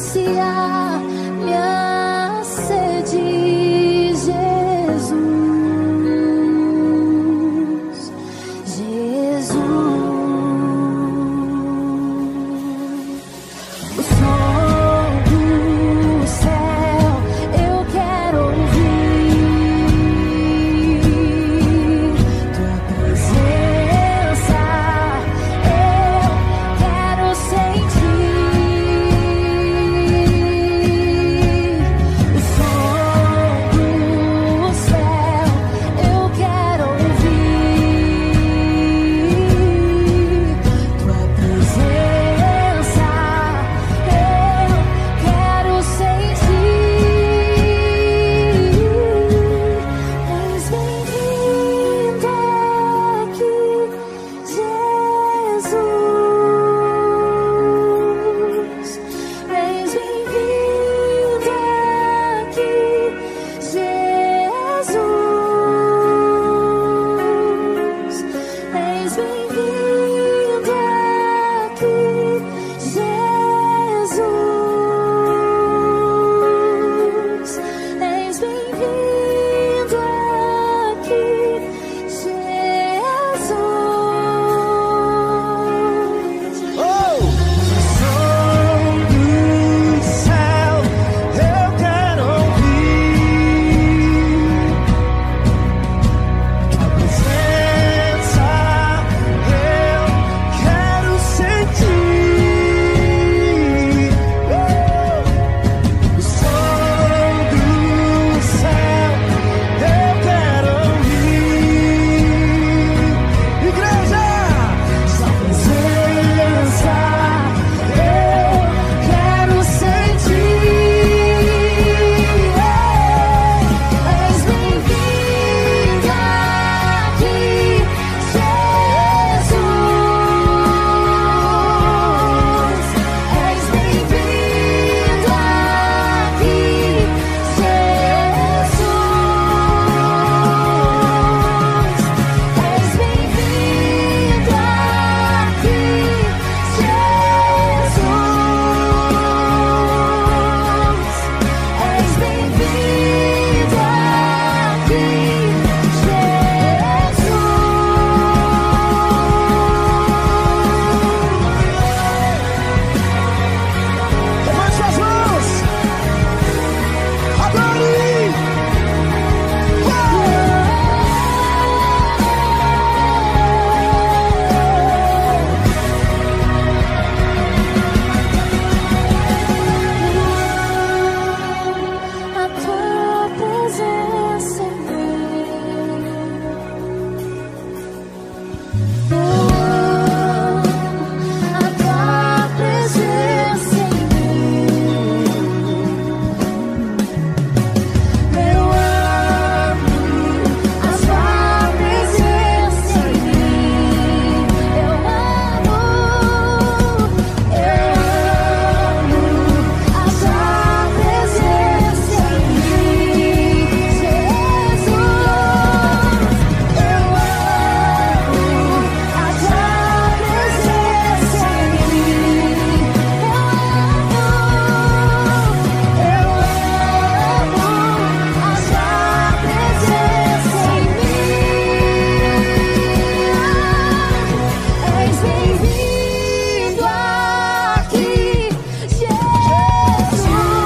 saciar minha sede, Jesus, Jesus. O som do céu eu quero ouvir, tua presença eu quero sentir. O som do céu eu quero ouvir, tua presença eu quero sentir. És bem-vindo aqui, Jesus. És bem-vindo aqui, Jesus. És bem-vindo aqui, Jesus. És bem-vindo aqui, Jesus. Oh! O som do céu eu quero ouvir, tua presença eu quero sentir. O som do céu eu quero ouvir. Igreja, sua presença eu quero sentir. És bem-vindo aqui, Jesus. És bem-vindo aqui, Jesus. És bem-vindo aqui, Jesus. És bem-vindo aqui, Levante suas mãos. Adore. a tua presença em mim. Eu amo a tua presença em mim. Eu amo a tua presença em mim. Eu amo a tua presença em mim, Jesus. Eu amo a tua presença em mim. Eu amo a tua presença em mim. És bem-vindo aqui, Jesus.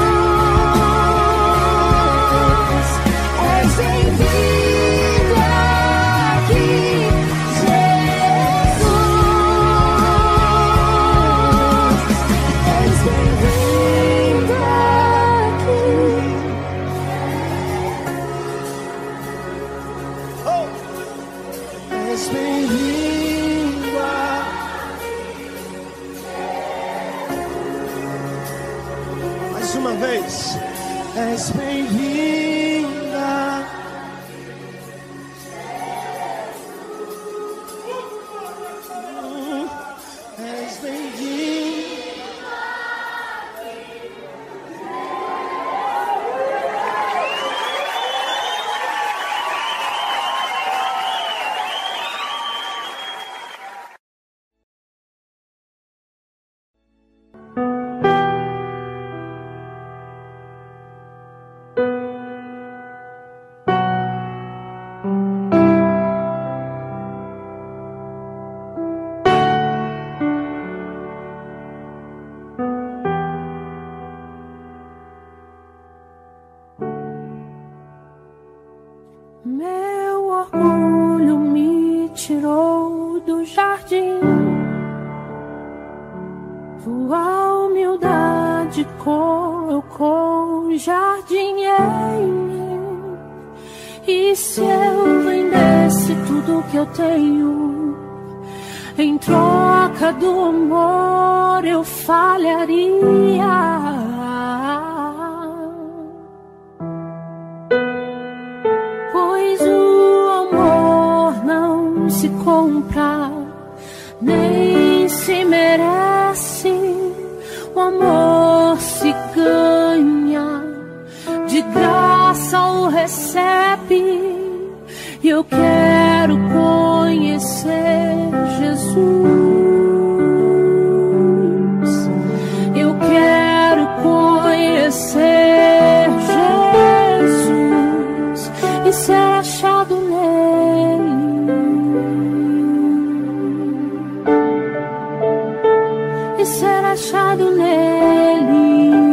És bem-vindo aqui, Jesus. És bem-vindo aqui. Oh! És bem-vinda. Mais uma vez. És bem-vinda. És bem-vinda. Tua humildade colocou um jardim em mim. E se eu vendesse tudo que eu tenho, em troca do amor eu falharia. Pois o amor não se compra, nem se merece. O amor se ganha, de graça o recebe. E eu quero conhecer Jesus. Eu quero conhecer Jesus e ser achado nele. E ser achado nele.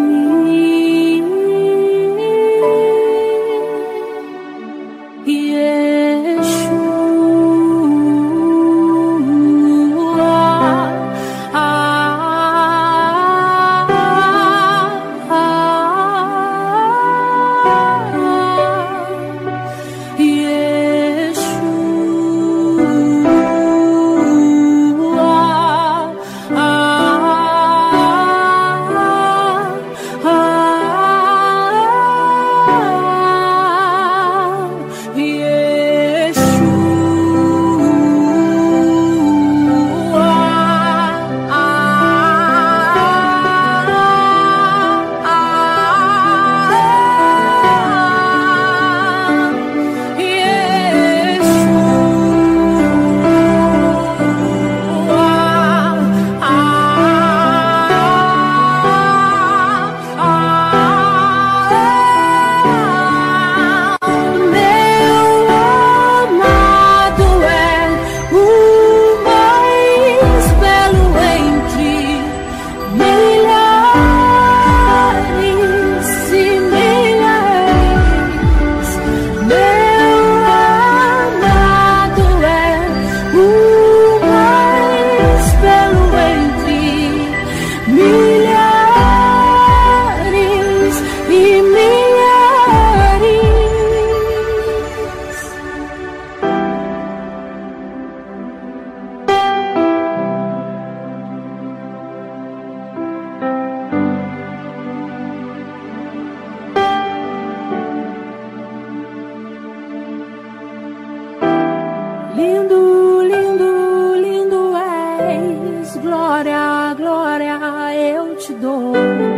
Lindo, lindo, lindo és, glória, glória eu te dou,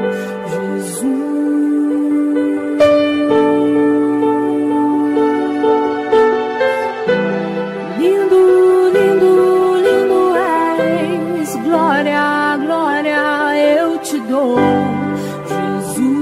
Jesus. Lindo, lindo, lindo és, glória, glória eu te dou, Jesus.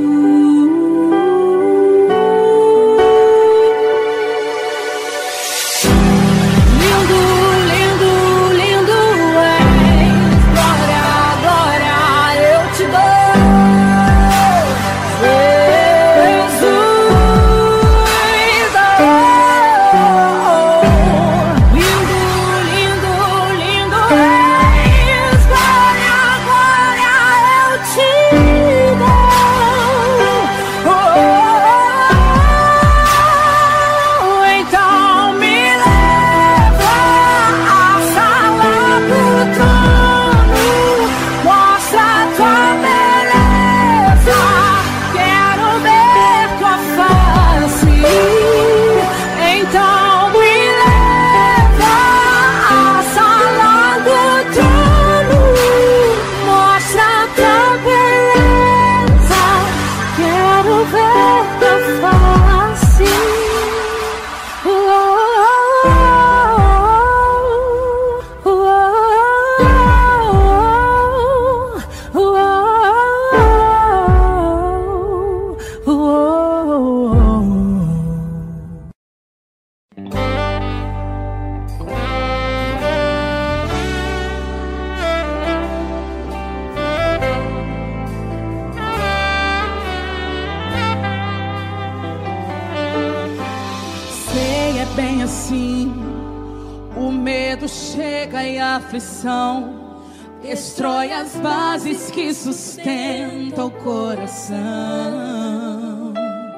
Bem assim, o medo chega e a aflição destrói as bases que sustentam o coração.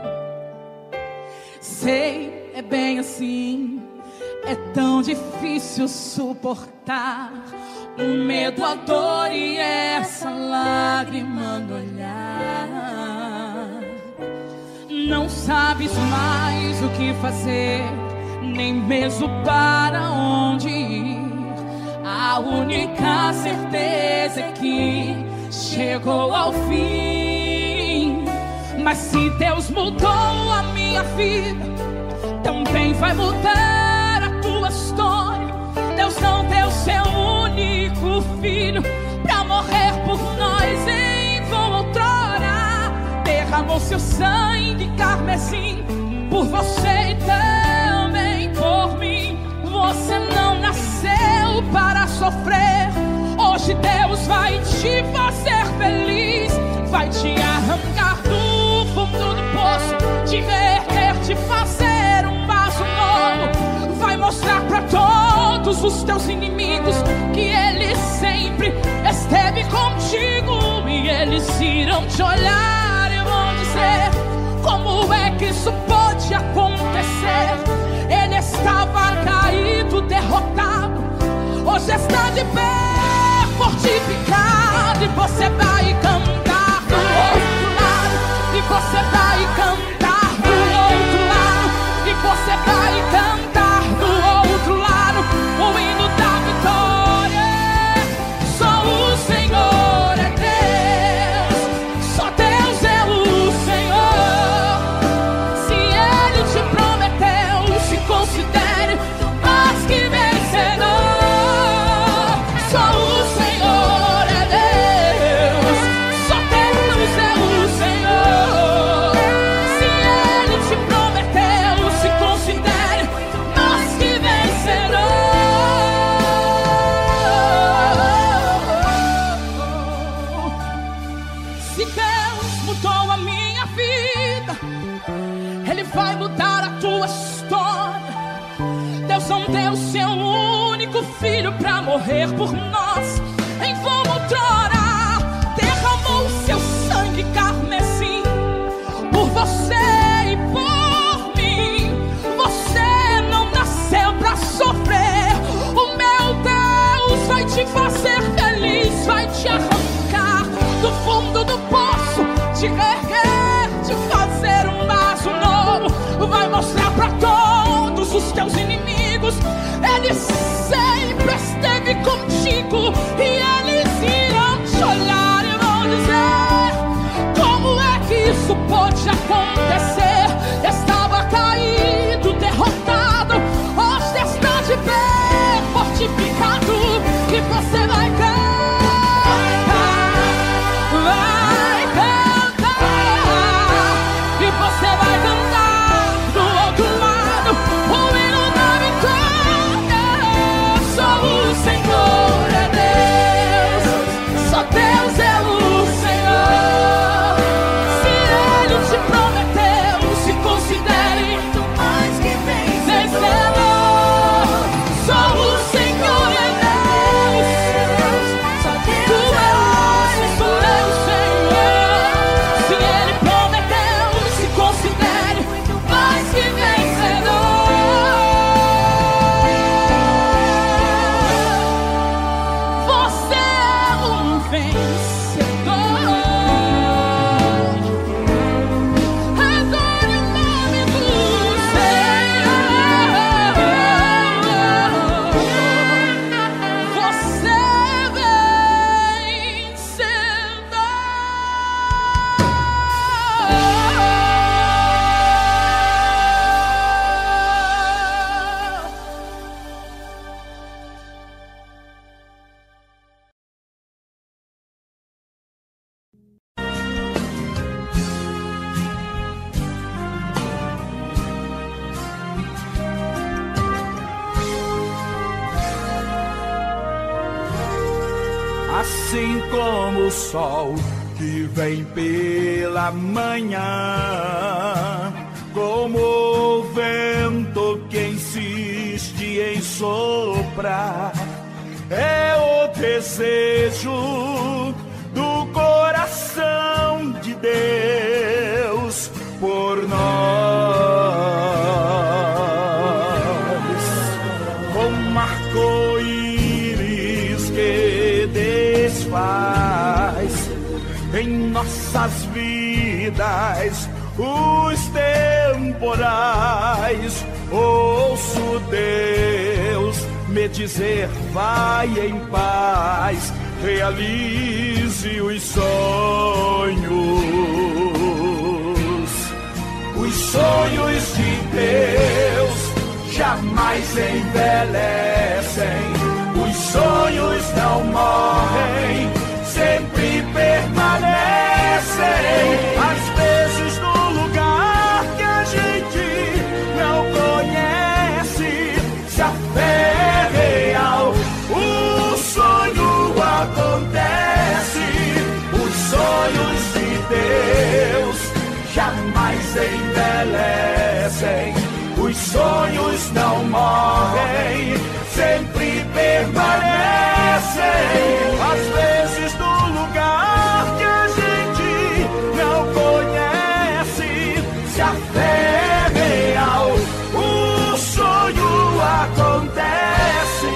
Sei, é bem assim, é tão difícil suportar o medo, a dor e essa lágrima no olhar. Não sabes mais o que fazer, nem mesmo para onde ir. A única certeza é que chegou ao fim. Mas se Deus mudou a minha vida, também vai mudar a tua história. Deus não deu seu único filho pra morrer por nós em vão outrora. Derramou seu sangue carmesim por você e também por mim. Você não nasceu para sofrer. Hoje Deus vai te fazer feliz. Vai te arrancar do fundo do poço, te reerguer, te fazer um vaso novo. Vai mostrar pra todos os teus inimigos que Ele sempre esteve contigo. E eles irão te olhar e vão dizer: como é que isso pode acontecer? Ele estava caído, derrotado, hoje está de pé, fortificado. E você vai cantar do outro lado, e você vai cantar do outro lado, e você vai cantar do outro lado o hino da vitória. Só o Senhor é Deus, só Deus é o Senhor. Se Ele te prometeu, se considere mais que vencedor. Só o Senhor é Deus, só Deus é o Senhor. Se Ele te prometeu, se considere mais que vencedor. Se Deus mudou a minha vida, Ele vai mudar a tua história. Deus não deu seu único filho pra morrer por nós em vão outrora. Derramou seu sangue carmesim por você e por mim. Você não nasceu pra sofrer. O meu Deus vai te fazer feliz. Vai te arrancar do fundo do poço, te reerguer, te fazer um vaso novo. Vai mostrar pra todos os teus inimigos: Ele sempre esteve contigo. E eles irão te olhar e vão dizer: como é que isso pode acontecer? Estava caído, derrotado, hoje está de pé, fortificado. E você vai cantar, vai cantar, e você vai cantar do outro lado o hino da vitória. Só o Senhor é Deus, só Deus é o Senhor. Se Ele te prometeu, se considere mais que vencedor. Só o Senhor é Deus, só Deus é o Senhor. Se Ele prometeu, se considere mais que vencedor. Você é um vencedor. Adore o nome do Senhor. Você é vencedor. Assim como o sol que vem pela manhã, como o vento que insiste em soprar, é o desejo do coração de Deus por nós. Como arco-íris que desfaz em nossas vidas os temporais, ouço Deus me dizer: vai em paz, realize os sonhos. Os sonhos de Deus jamais envelhecem, os sonhos não morrem, sempre permanecem. Às vezes no lugar que a gente não conhece, se a fé é real, o sonho acontece. Os sonhos de Deus jamais envelhecem, os sonhos não morrem, sempre permanecem. Às vezes no lugar que a gente não conhece, se a fé é real, o sonho acontece.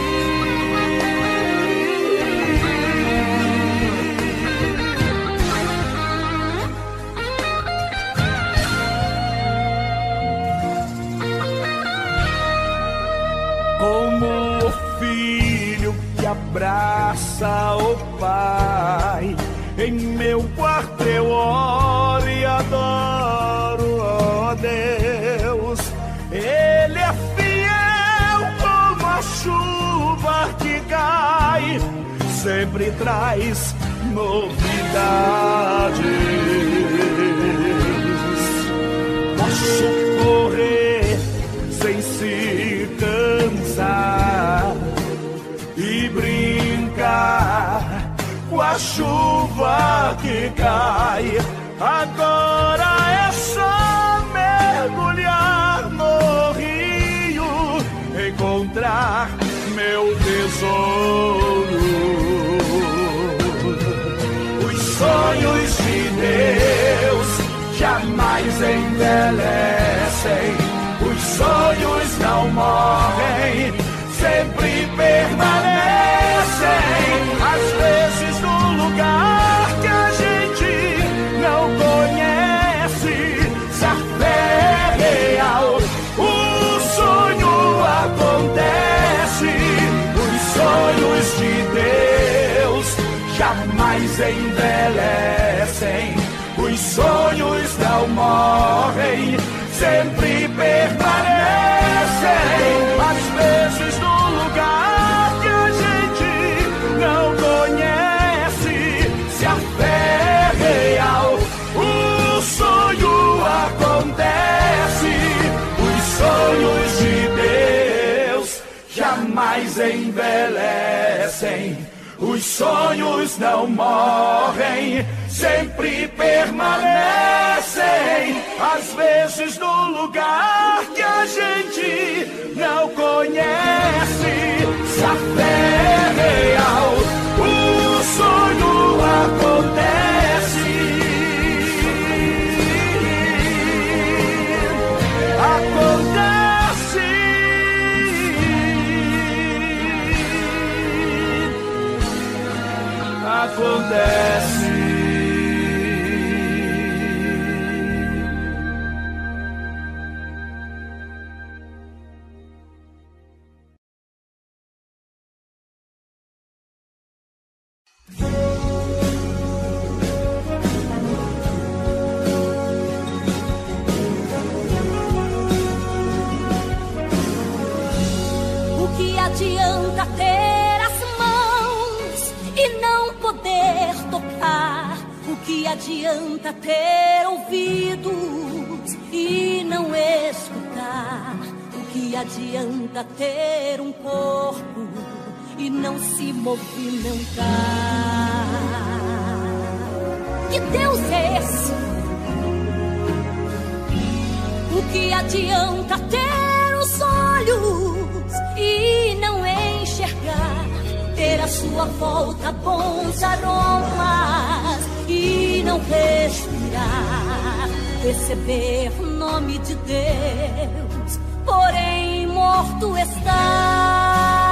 Como o filho que abraça o pai, em meu quarto eu oro e adoro, ó Deus. Ele é fiel como a chuva que cai, sempre traz novidades. Posso correr sem se cansar e brincar com a chuva que cai. Agora é só mergulhar no rio, encontrar meu tesouro. Os sonhos de Deus jamais envelhecem, os sonhos não morrem, sempre permanecem. Às vezes no lugar que a gente não conhece, se a fé é real, o sonho acontece. Os sonhos de Deus jamais envelhecem, os sonhos não morrem, sempre permanecem. Às vezes no lugar que a gente não conhece, se a fé é real, o sonho acontece. Os sonhos de Deus jamais envelhecem, os sonhos não morrem, sempre permanecem. Às vezes no lugar que a gente não conhece, se a fé é real, o sonho acontece. Acontece. Acontece. O que adianta ter as mãos e não poder tocar? O que adianta ter ouvidos e não escutar? O que adianta ter um corpo e não se movimentar? Que Deus é esse? O que adianta ter os olhos e não enxergar? ter à sua volta bons aromas e não respirar, receber o nome de Deus, porém morto está.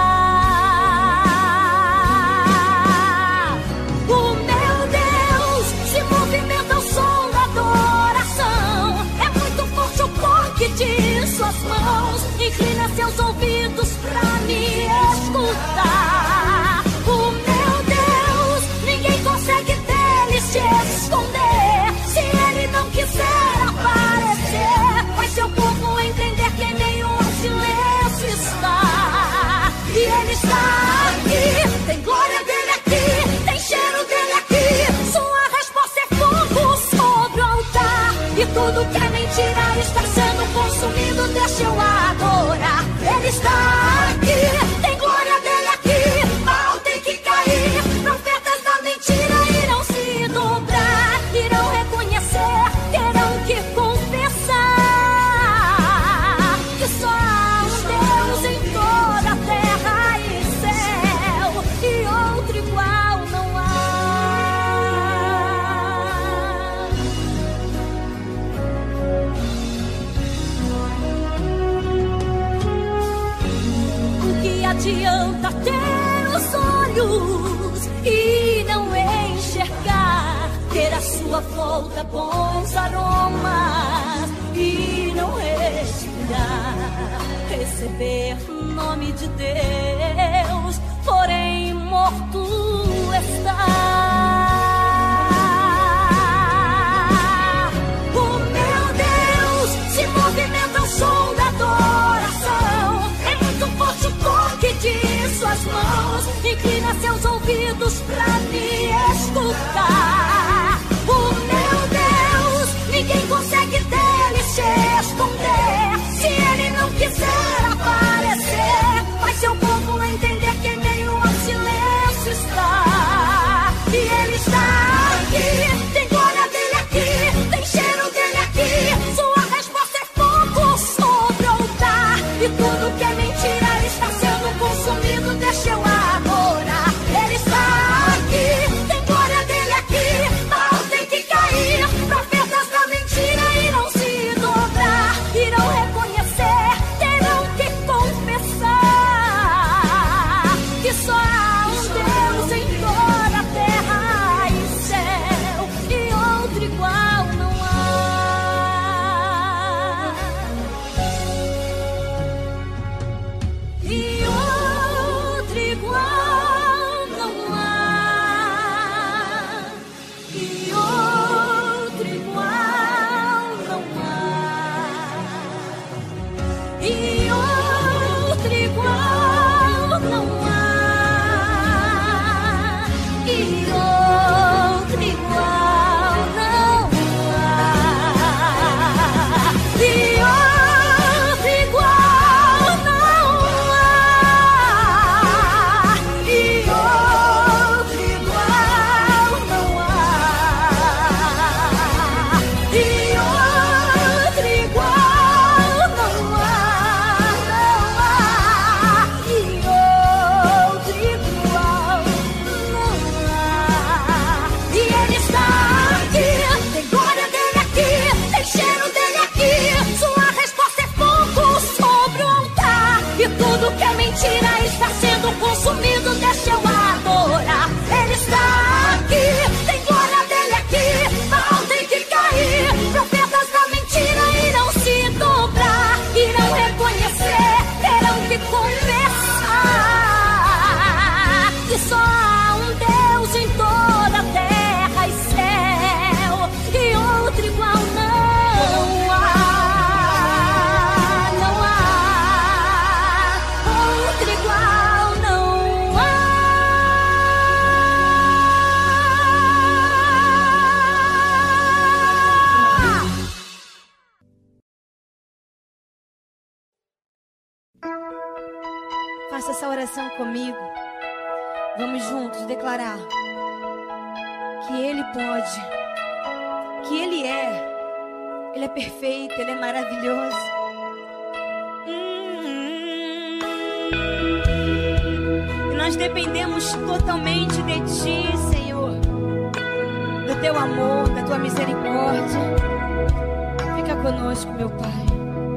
O meu Deus se movimenta ao som da adoração, é muito forte o toque de suas mãos, inclina seus ouvidos pra me escutar. O meu Deus, ninguém consegue dele se esconder, se ele não quiser aparecer, faz seu povo entender que em meio ao silêncio está. E ele está aqui, tem glória dele aqui, tem cheiro dele aqui, sua resposta é fogo sobre o altar. E tudo que é mentira está sendo consumido, deixa eu adorar. Ele está aqui, tem glória dele aqui, mal tem que cair, profetas da mentira irão se dobrar, irão reconhecer, terão que confessar que só há um Deus em toda a terra e céu, e outro igual não há. O que adianta ter os olhos e não enxergar, ter à sua volta bons aromas e não respirar, receber o nome de Deus, porém morto está. O meu Deus se movimenta ao som da adoração, é muito forte o toque de suas mãos, inclina seus ouvidos pra me escutar. O meu Deus, ninguém consegue dele se esconder, se ele não quiser aparecer, faz seu povo entender que em meio ao silêncio está. E ele está aqui, tem glória dele aqui, tem cheiro dele aqui, sua resposta é fogo sobre o altar. E tudo que é mentira está sendo consumido, deixa eu adorar. Ele está aqui, tem glória dele aqui, mal tem que cair, profetas da mentira irão se dobrar, irão reconhecer, terão que confessar que só há um Deus em toda a terra e céu, e outro igual não há. E outro igual não há. E outro igual não há. E outro igual não há. E outro igual não há. E outro igual não há. E outro igual não há. E outro igual não há, não há. E outro igual não há. E ele está aqui, tem glória dele aqui, tem cheiro dele aqui, sua resposta é fogo sobre o altar. E tudo que é mentira está sendo consumido, deixa eu adorar. Ele está aqui, tem glória dele aqui, mal tem que cair, profetas da mentira irão se dobrar, irão reconhecer, terão que confessar que só há um Deus em toda a terra e céu, e outro igual não há, não há, outro igual não há. Faça essa oração comigo. Vamos juntos declarar que Ele pode, que Ele é perfeito, Ele é maravilhoso. E Nós dependemos totalmente de Ti, Senhor, do Teu amor, da Tua misericórdia. Fica conosco, meu Pai.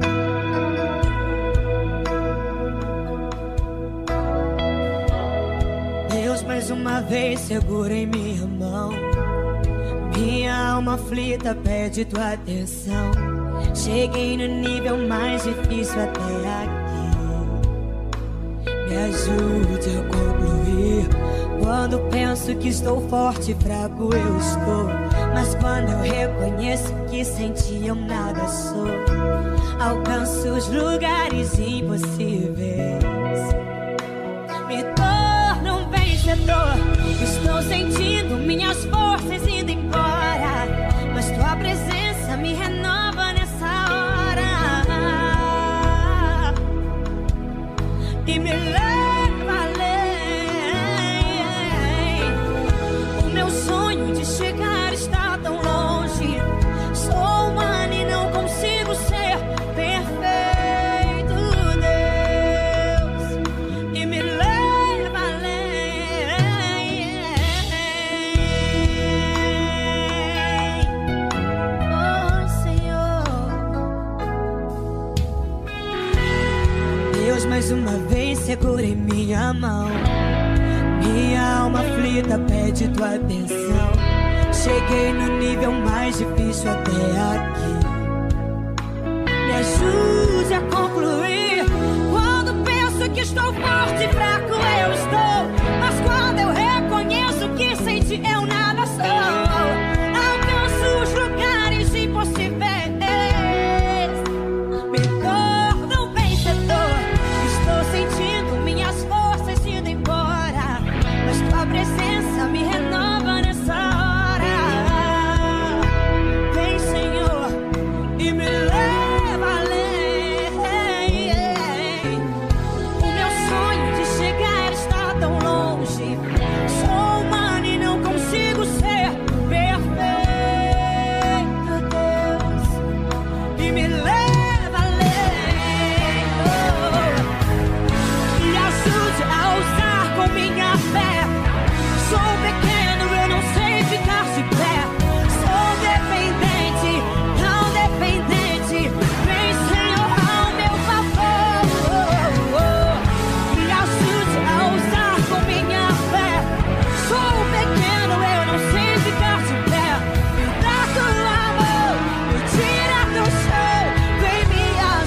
Deus, mais uma vez segura em minha mão. Minha alma aflita pede Tua atenção. Cheguei no nível mais difícil até aqui. Me ajude a concluir. Quando penso que estou forte, fraco eu estou. Mas quando eu reconheço que sem Ti eu nada sou, alcanço os lugares impossíveis. Me torno um vencedor. Estou sentindo minhas forças indo embora, mas Tua presença me renova nessa hora e me leva além. O meu sonho de chegar está tão longe. Sou humano e não consigo ser perfeito, Deus, e me leva além. Oh, Senhor. Deus, mais uma vez segura em minha mão. Minha alma aflita pede Tua atenção. Cheguei no nível mais difícil até aqui. Me ajude a concluir. Quando penso que estou forte e fraco eu estou, mas quando eu reconheço que sem Ti eu nada sou, alcanço os lugares impossíveis. Me torno um vencedor. Estou sentindo minhas forças indo embora, mas Tua presença me renova nessa hora. Vem, Senhor, e me leva além. O meu sonho de chegar está tão longe. Sou humano e não consigo ser perfeito, Deus, e me leva além. Me ajude a ousar com minha fé. Sou pequeno, eu não sei ficar de pé. Sou dependente, não dependente. Vem, Senhor, ao meu favor. Me ajude a ousar com minha fé. Sou pequeno, eu não sei ficar de pé. Me dá Tua mão, me tira do chão. Vem me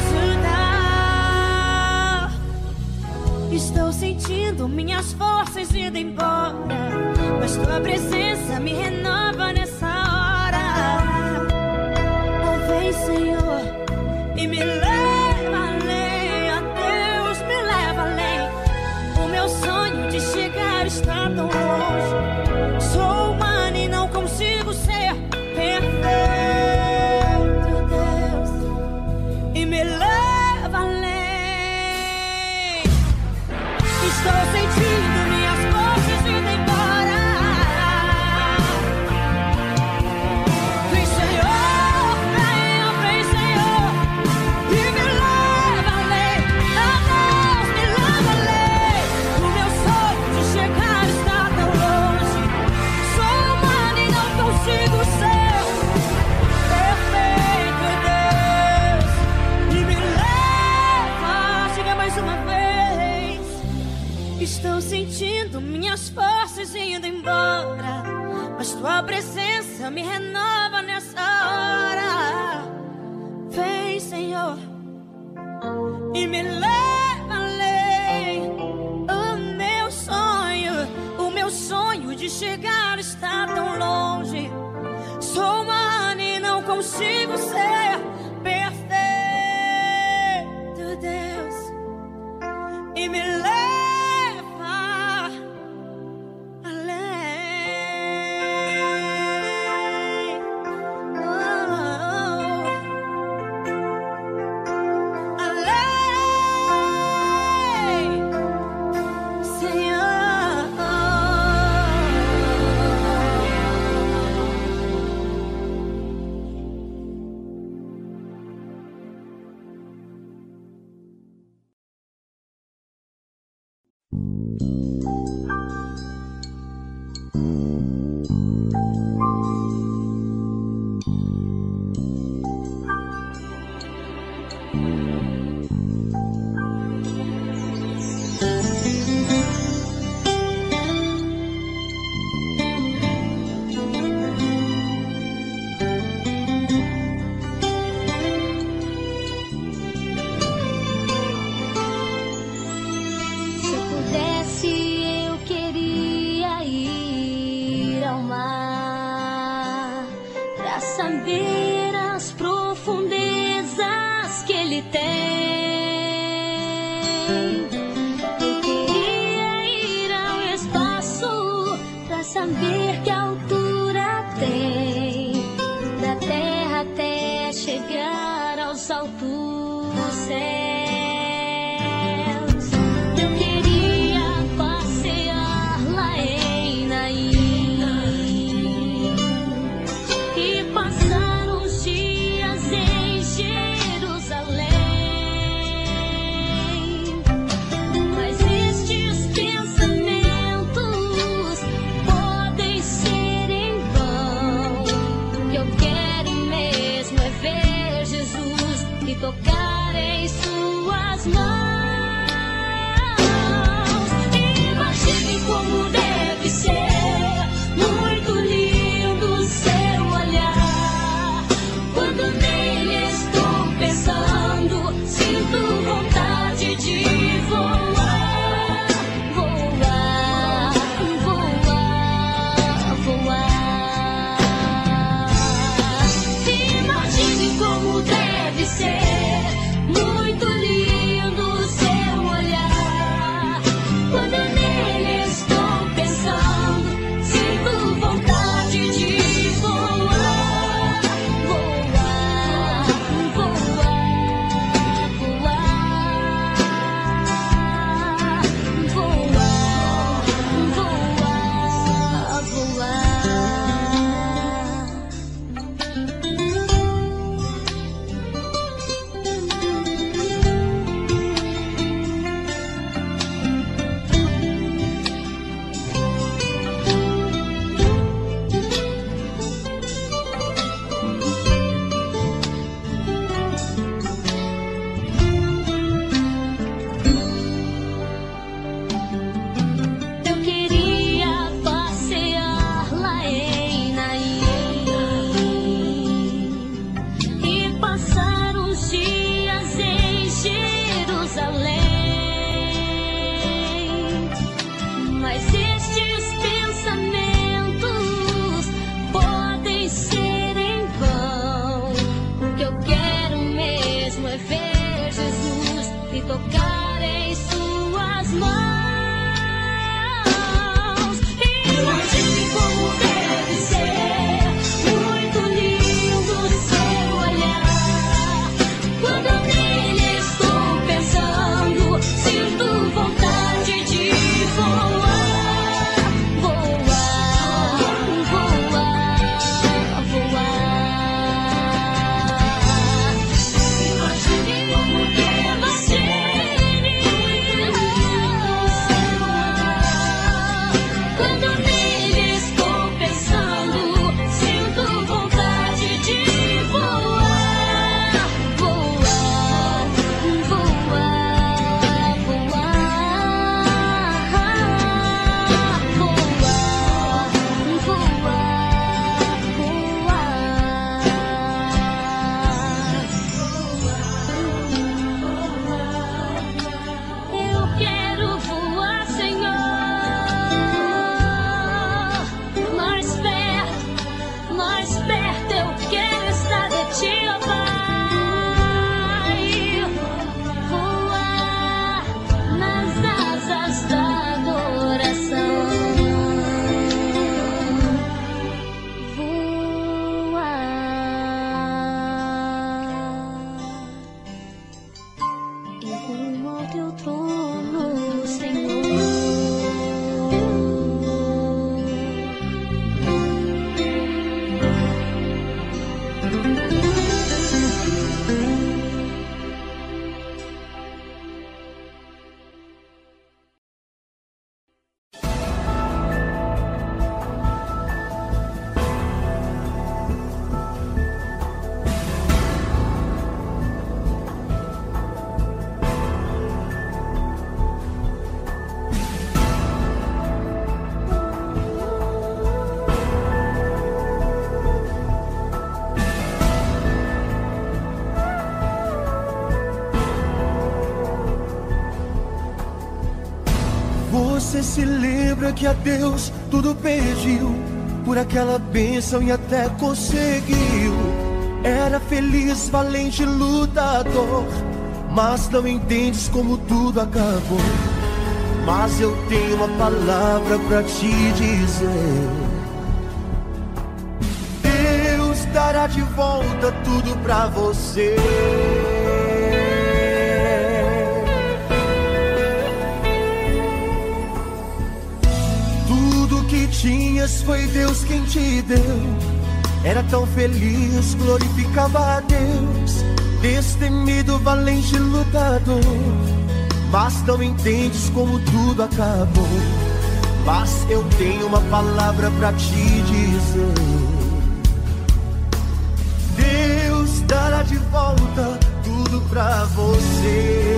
ajudar. Estou sentindo minhas forças indo embora, mas Tua presença me renova nessa hora. Oh, vem, Senhor, e me leva além. A Deus, me leva além. O meu sonho de chegar está tão longe. Sou humano e não consigo ser perfeito, Deus, e me leva além. Estou sentindo minhas forças indo embora. Vem, Senhor, vem, Senhor, e me leva além. Ah, Deus, me leva além. O meu sonho de chegar está tão longe. Sou humano e não consigo ser perfeito, Deus, e me leva. Chega mais uma vez. Estou sentindo minhas forças indo embora, mas Tua presença me renova nessa hora. Vem, Senhor, e me leva além. O meu sonho de chegar está tão longe. Sou humano e não consigo ser perfeito, Deus, e me leva além. Oh, além, Senhor. saber as profundezas que Ele tem. Eu queria ir ao espaço pra saber que altura tem, da terra até chegar aos altos céus. Eu queria passear lá em Naim e passar uns dias em Jerusalém. Mas estes pensamentos podem ser em vão. O que eu quero mesmo é ver Jesus e tocar em suas mãos. Imagine como deve ser, muito lindo seu olhar. Quando nele estou pensando, sinto vontade de voar, voar, voar, voar. Imagine como deve ser, muito lindo seu olhar. Quando nele estou pensando, sinto vontade de voar, voar, voar, voar, voar, voar, Eu queria passear lá em Naim e passar uns dias em Jerusalém. Mas estes pensamentos podem ser em vão. O que eu quero mesmo é ver Jesus e tocar em suas mãos. Imagine como deve ser, muito lindo seu olhar. Quando nele estou pensando, sinto vontade de voar, voar, voar, voar. Imagine como deve ser, muito lindo seu olhar. Quando nele estou pensando, sinto vontade de voar, voar, voar, Eu quero voar, Senhor, mais perto eu quero estar de Ti, ó Pai. Voar nas asas da adoração. Voar em rumo ao Teu trono, Senhor. Você se lembra que a Deus tudo pediu, por aquela bênção e até conseguiu. Era feliz, valente, lutador, mas não entendes como tudo acabou. Mas eu tenho uma palavra pra te dizer: Deus dará de volta tudo pra você. Tudo que tinhas foi Deus quem te deu. Era tão feliz, glorificava a Deus, destemido, valente, lutador, mas não entendes como tudo acabou. Mas eu tenho uma palavra pra te dizer: Deus dará de volta tudo pra você.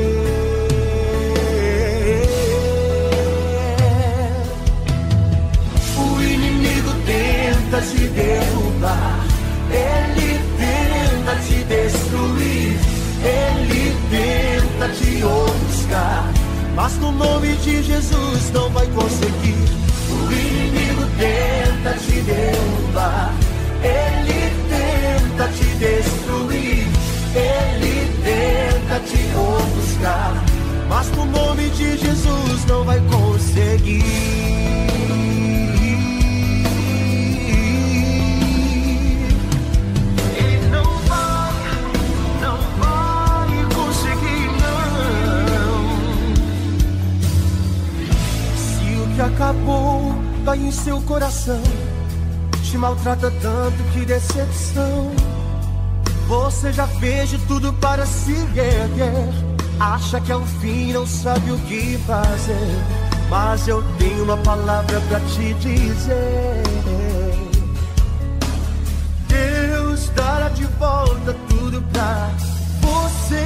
O inimigo tenta te derrubar, ele tenta te destruir, ele tenta te ofuscar, mas no nome de Jesus não vai conseguir. O inimigo tenta te derrubar, ele tenta te destruir, ele tenta te ofuscar, mas no nome de Jesus não vai conseguir. Acabou, dói em seu coração, te maltrata tanto, que decepção. Você já fez de tudo para se erguer, acha que é o fim, não sabe o que fazer. Mas eu tenho uma palavra pra te dizer: Deus dará de volta tudo pra você.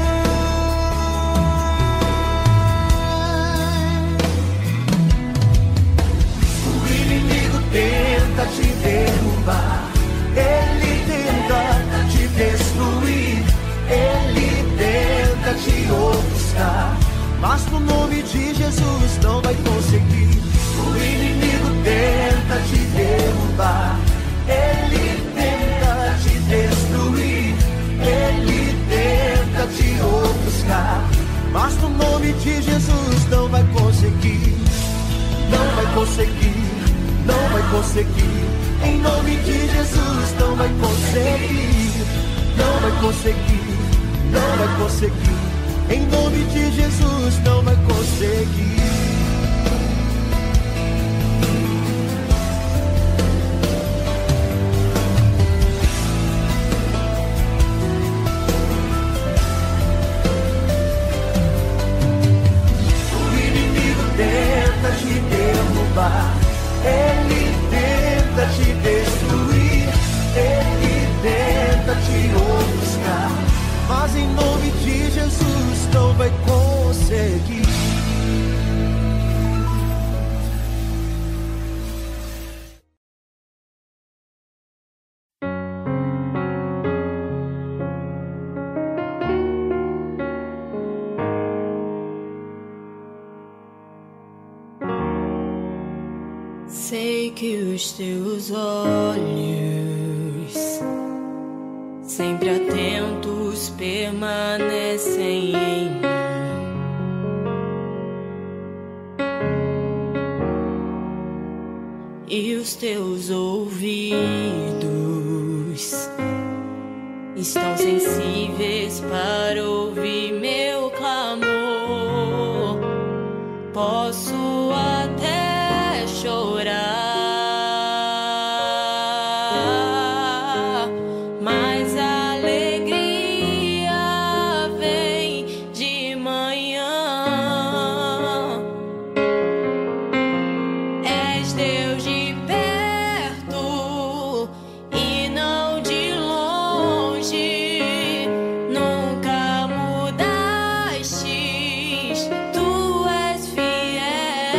Tenta te derrubar, ele tenta te destruir, ele tenta te ofuscar, mas no nome de Jesus não vai conseguir. O inimigo tenta te derrubar, ele tenta te destruir, ele tenta te ofuscar, mas no nome de Jesus não vai conseguir. Não vai conseguir. Não vai conseguir, em nome de Jesus não vai conseguir. Não vai conseguir, não vai conseguir, em nome de Jesus não vai conseguir. O inimigo tenta te derrubar, ele tenta te destruir, ele tenta te ofuscar, mas em nome de Jesus não vai conseguir. Sei que os teus olhos, sempre atentos, permanecem em mim. E os teus ouvidos estão sensíveis para ouvir meu clamor. Posso até chorar, mas a alegria vem de manhã. És Deus de perto e não de longe, nunca mudaste, tu és fiel.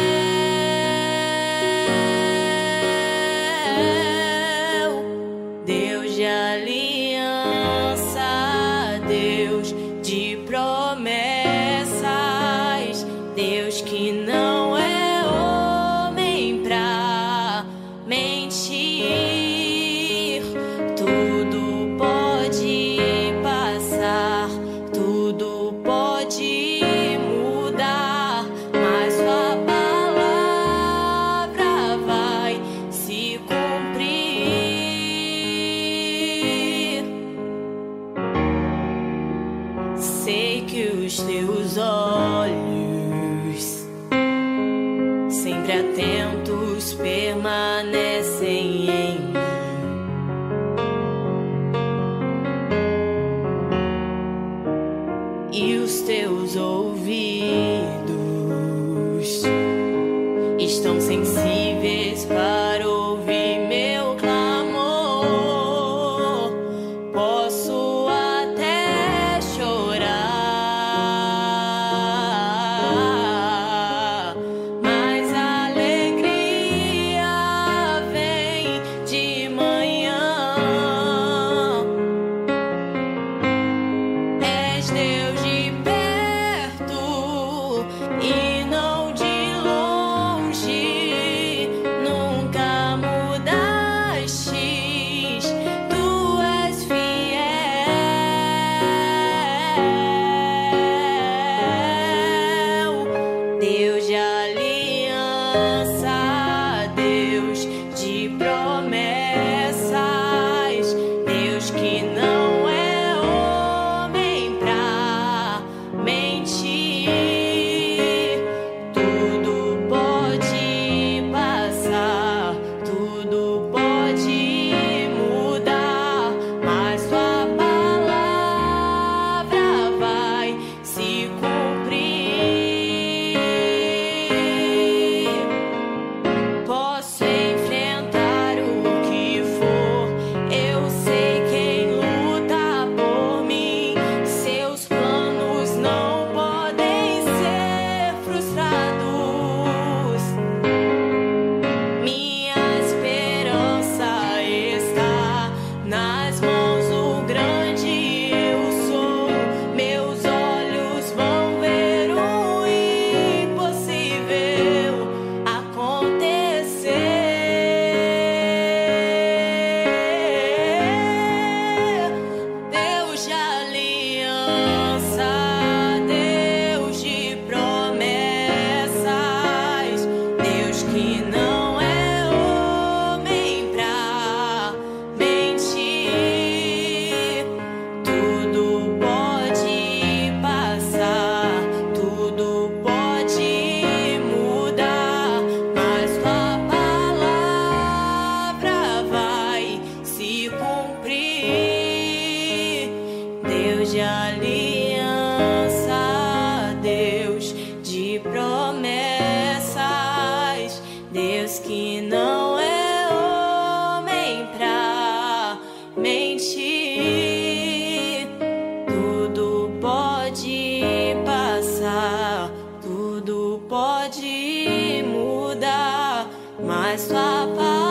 mentir. Tudo pode passar, tudo pode mudar, mas tua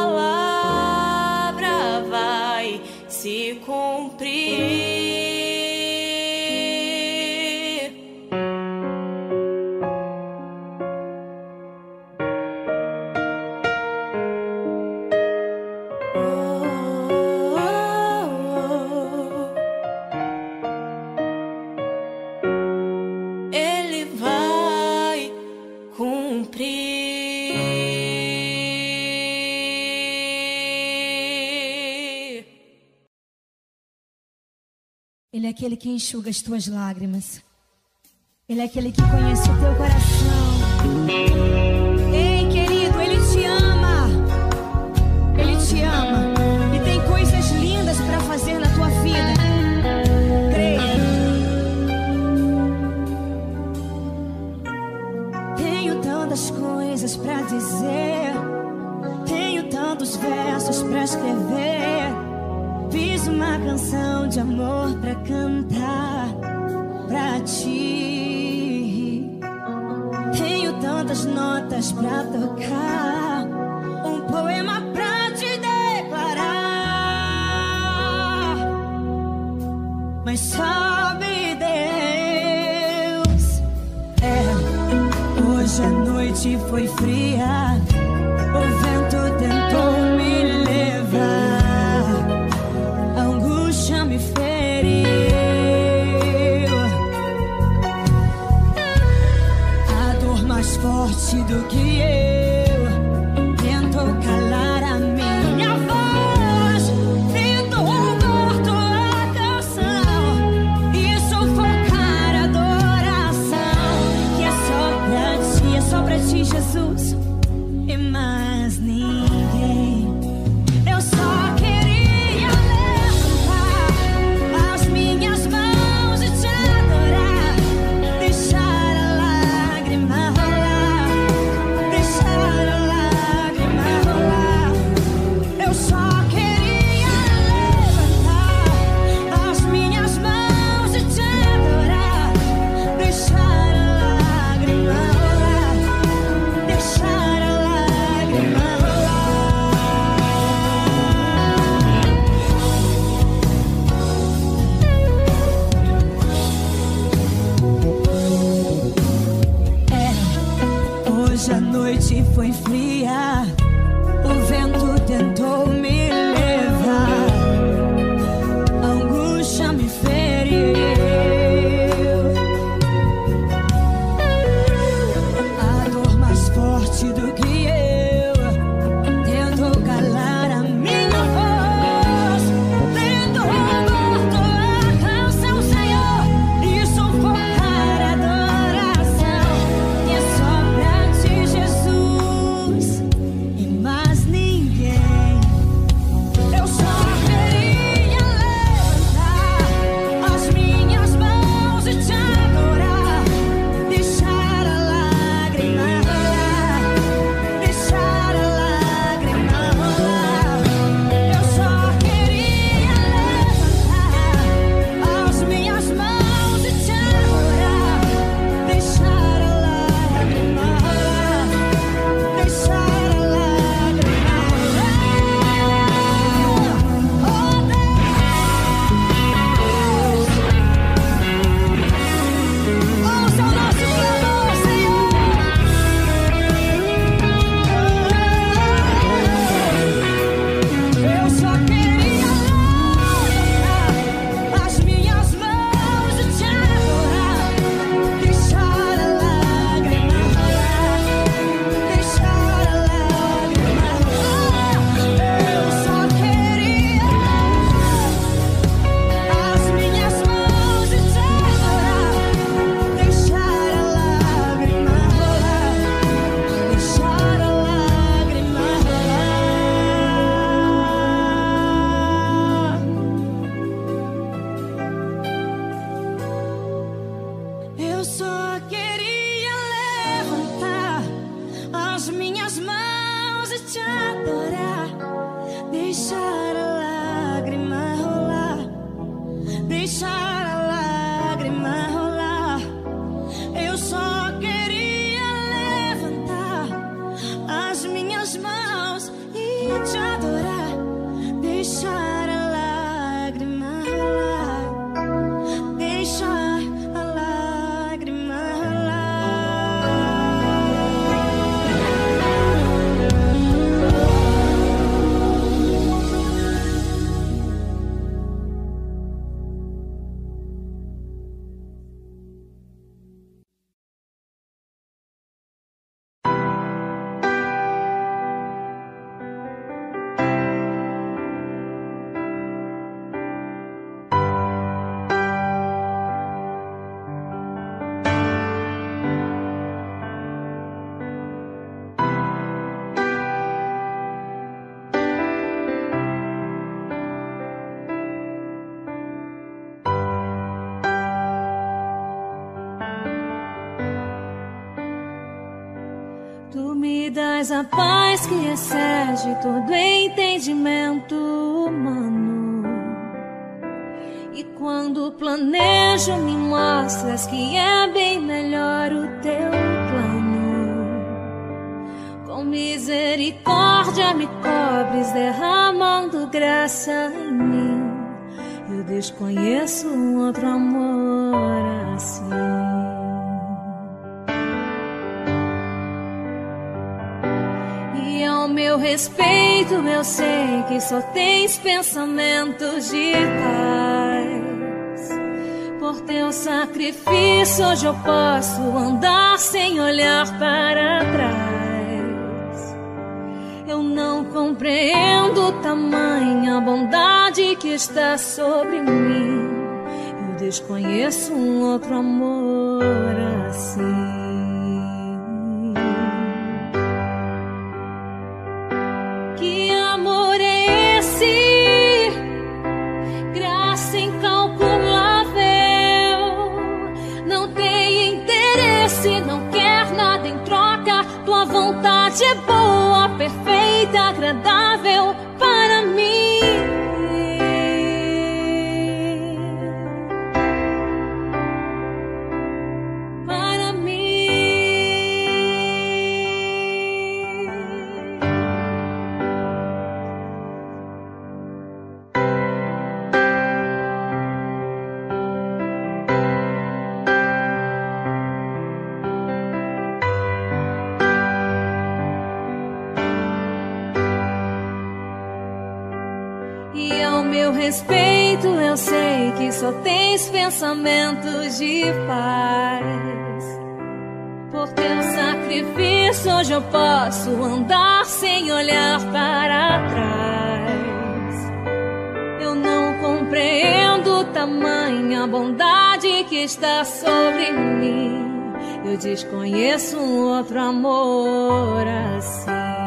palavra vai se cumprir. Ele vai cumprir. Ele é aquele que enxuga as tuas lágrimas. Ele é aquele que conhece o teu coração. Ei, querido, Ele te ama. Ele te ama. E tem coisas lindas para fazer na tua vida. Creia. Tenho tantas coisas para dizer. Tenho tantos versos para escrever. Fiz uma canção de amor pra cantar pra ti. Tenho tantas notas pra tocar, um poema pra te declarar. Mas sabe, Deus, hoje a noite foi fria, o vento tentou me levar, a angústia me feriu, a dor mais forte do que eu tentou calar a minha voz, tentou roubar tua canção e sufocar a adoração que é só pra ti, Jesus. dás a paz que excede todo entendimento humano. E quando planejo, me mostras que é bem melhor o teu plano. Com misericórdia me cobres, derramando graça em mim. Eu desconheço um outro amor assim. E ao meu respeito eu sei que só tens pensamentos de paz. Por teu sacrifício hoje eu posso andar sem olhar para trás. Eu não compreendo tamanha bondade que está sobre mim. Eu desconheço um outro amor assim. Que amor é esse? Graça incalculável. Não tem interesse, não quer nada em troca. Tua vontade é boa, perfeita, agradável para mim. Para mim. E ao meu respeito eu sei que só tens pensamentos de paz. Por teu sacrifício hoje eu posso andar sem olhar para trás. Eu não compreendo tamanha bondade que está sobre mim. Eu desconheço um outro amor assim.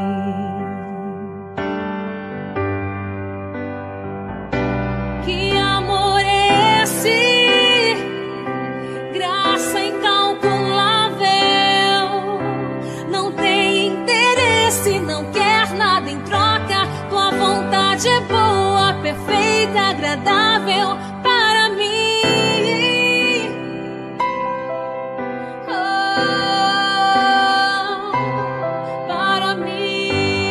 Que amor é esse? Graça incalculável. Não tem interesse, não quer nada em troca. Tua vontade é boa, perfeita, agradável para mim. Oh, para mim.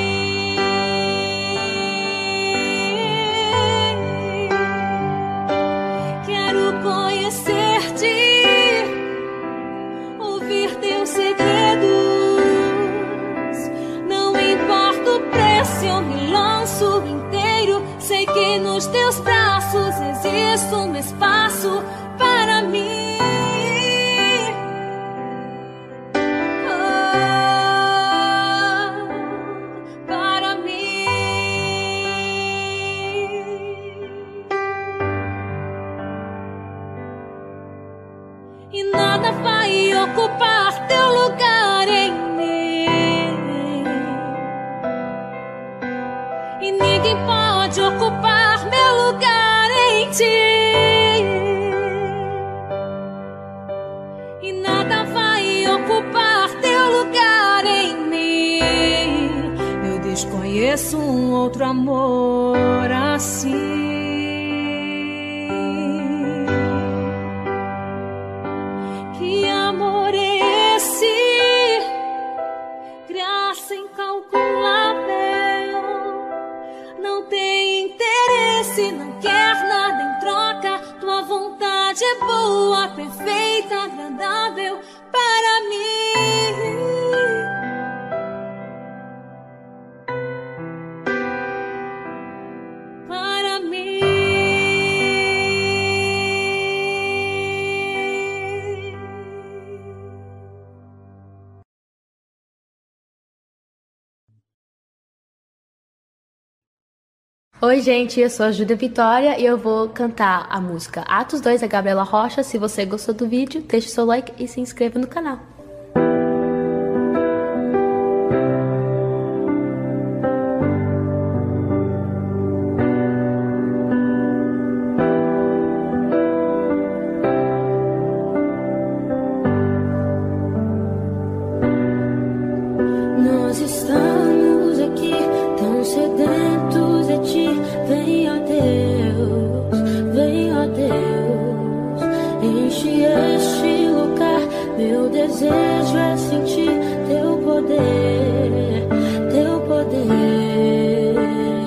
Quero conhecer-te, ouvir teus segredos. Não importa o preço, eu me lanço inteiro. Sei que nos teus braços existe um espaço para mim. Oh, para mim. E nada vai ocupar teu lugar em mim. E ninguém pode ocupar meu lugar em ti. E nada vai ocupar teu lugar em mim. Eu desconheço um outro amor assim. Que amor é esse? Graça incalculável. Não tem interesse, não quer nada em troca. Tua vontade é boa, perfeita, agradável para mim. Para mim. Oi, gente, eu sou a Júlia Vitória e eu vou cantar a música Atos 2 da Gabriela Rocha. Se você gostou do vídeo, deixe seu like e se inscreva no canal. Nós Enche este lugar, meu desejo é sentir teu poder, teu poder.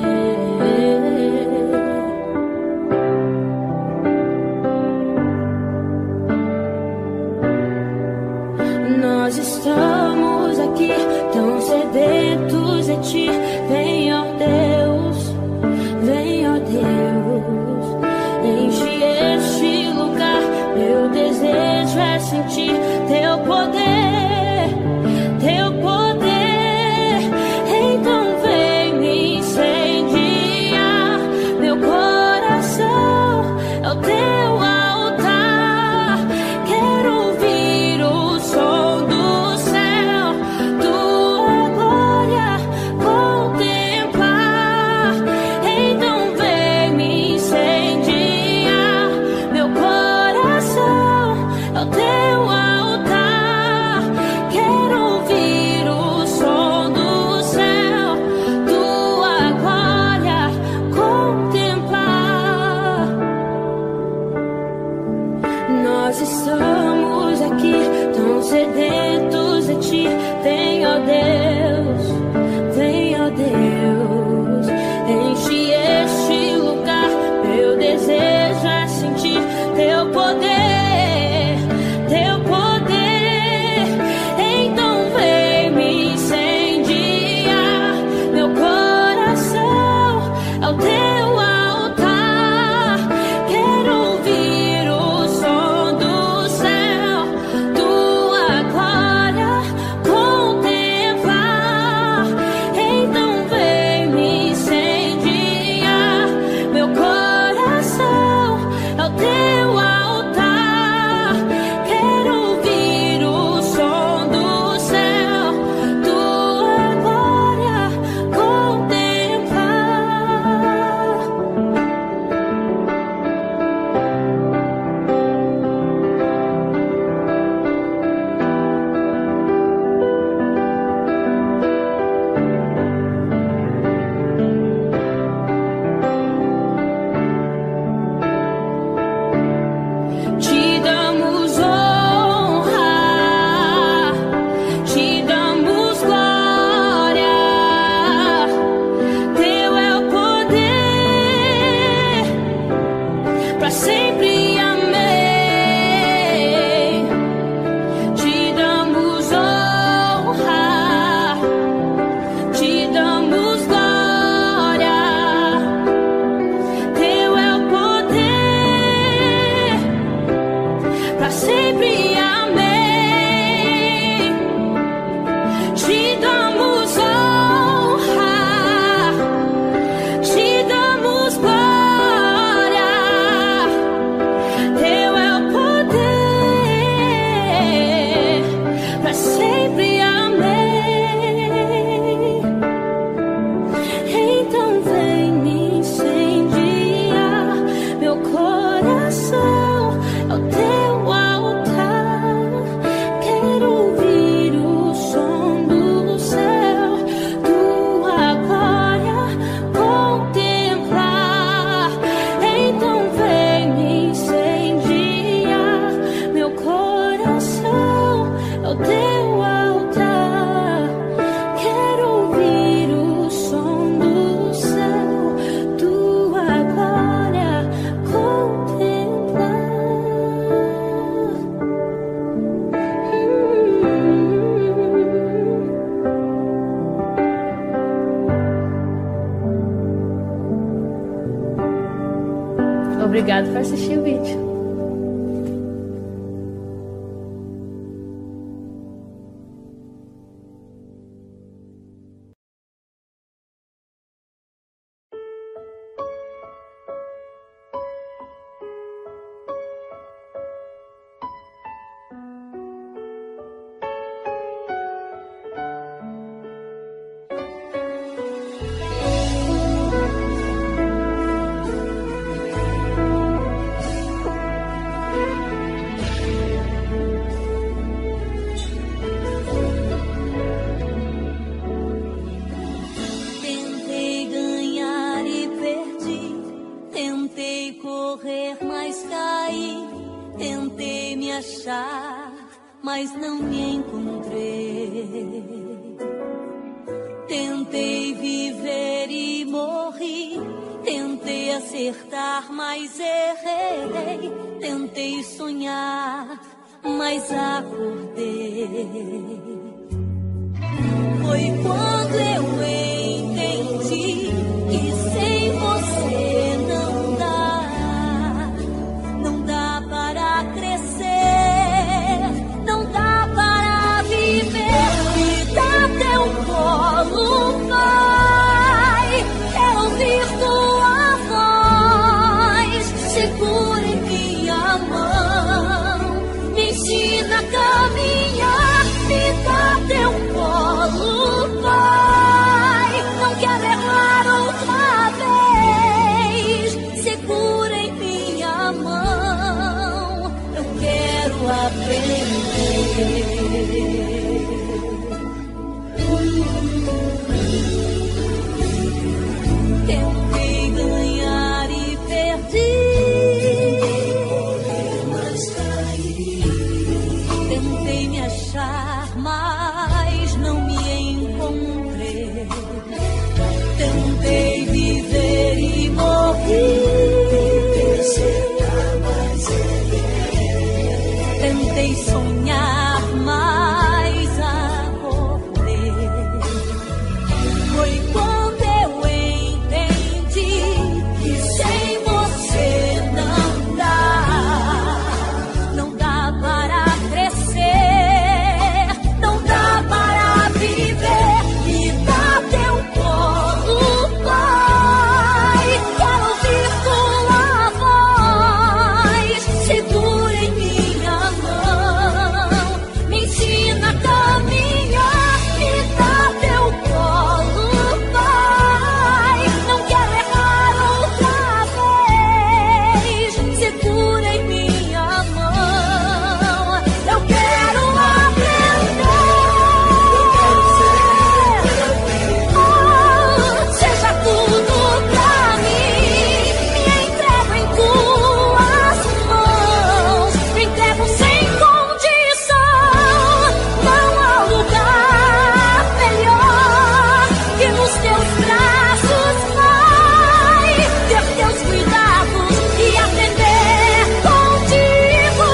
Nós estamos aqui tão sedentos de ti. Vem, ó Deus, vem, ó Deus. Enche este lugar, meu desejo é sentir teu poder, teu poder. Então vem me incendiar, meu coração é o teu altar. Quero ouvir o som do céu, tua glória contemplar. Então vem me incendiar, meu coração é o teu altar. Quero ouvir o som do céu, tua glória contemplar. Nós estamos aqui tão sedentos de ti. Vem, ó Deus, vem, ó Deus. Enche este lugar, meu desejo é sentir teu poder, teu poder. Então vem me incendiar, meu coração é o teu altar. Quero ouvir o som do céu, tua glória contemplar. Então vem me incendiar, meu coração é o teu altar. Quero ouvir o som do céu, tua glória contemplar. Te damos honra, te damos glória. Teu é o poder, pra sempre, amém. Te damos honra, te damos glória. Teu é o poder, pra sempre, amém. Te damos honra, te damos glória. Teu é o poder, pra sempre, amém. Então vem me incendiar, meu coração é o teu altar. Quero ouvir o som do céu, tua glória contemplar. Então vem me incendiar, meu coração é o teu altar. Quero ouvir o som do céu, tua glória contemplar. Obrigado por assistir o vídeo. Tentei me achar, mas não me encontrei. Tentei viver e morri. Tentei acertar, mas errei. Tentei sonhar, mas acordei. Foi quando eu entendi que sem você não dá para crescer, não dá para viver. Me dá teu colo, Pai, quero ouvir tua voz, segura em minha mão, me ensina a caminhar. Me dá teu colo, Pai, não quero errar outra vez. Segura em minha mão, eu quero aprender. Tentei ganhar e perdi, mas caí. Tentei me achar, mas não me encontrei. Tentei viver e morri. Tentei sonhar, mas acordei. Foi quando eu entendi que sem você não dá para crescer, não dá para viver. Me dá teu colo, Pai, quero ouvir tua voz, segura em minha mão, me ensina a caminhar. Me dá teu colo, Pai, não quero errar outra vez. Segura em minha mão, eu quero aprender. Seja tudo pra mim, me entrego em tuas mãos, me entrego sem condição. Não há lugar melhor que nos teus braços, Pai, ter teus cuidados e aprender contigo.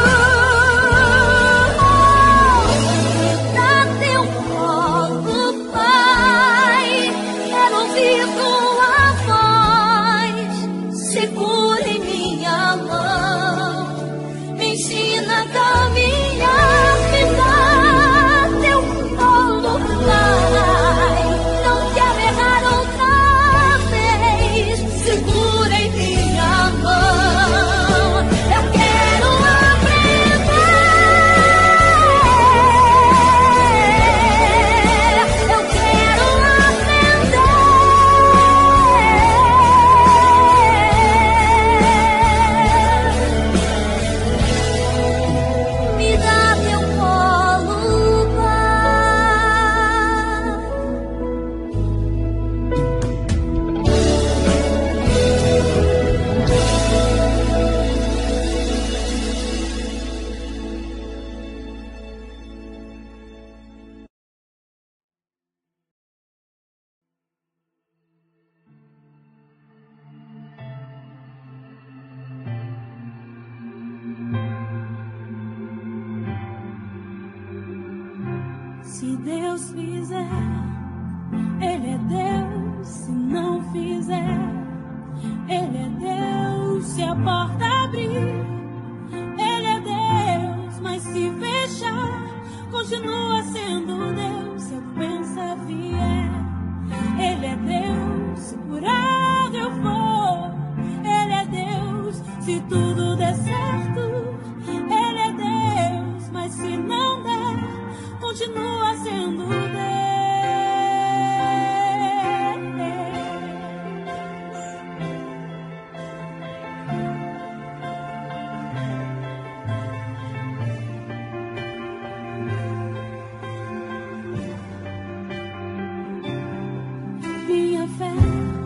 Me dá teu colo, Pai, quero ouvir tua voz, segura em minha mão, me ensina a caminhar. Me dá teu colo, Pai, não quero errar outra vez. Segura em minha mão, eu quero aprender. Eu quero aprender. Me dá teu colo, Pai. Se Deus fizer, Ele é Deus. Se não fizer, Ele é Deus. Se a porta abrir, Ele é Deus. Mas se fechar, continua sendo Deus. Se a ofensa vier, Ele é Deus. Se curado eu for, Ele é Deus. Se tudo der certo, Ele é Deus. Mas se não der, continua sendo Deus. Minha fé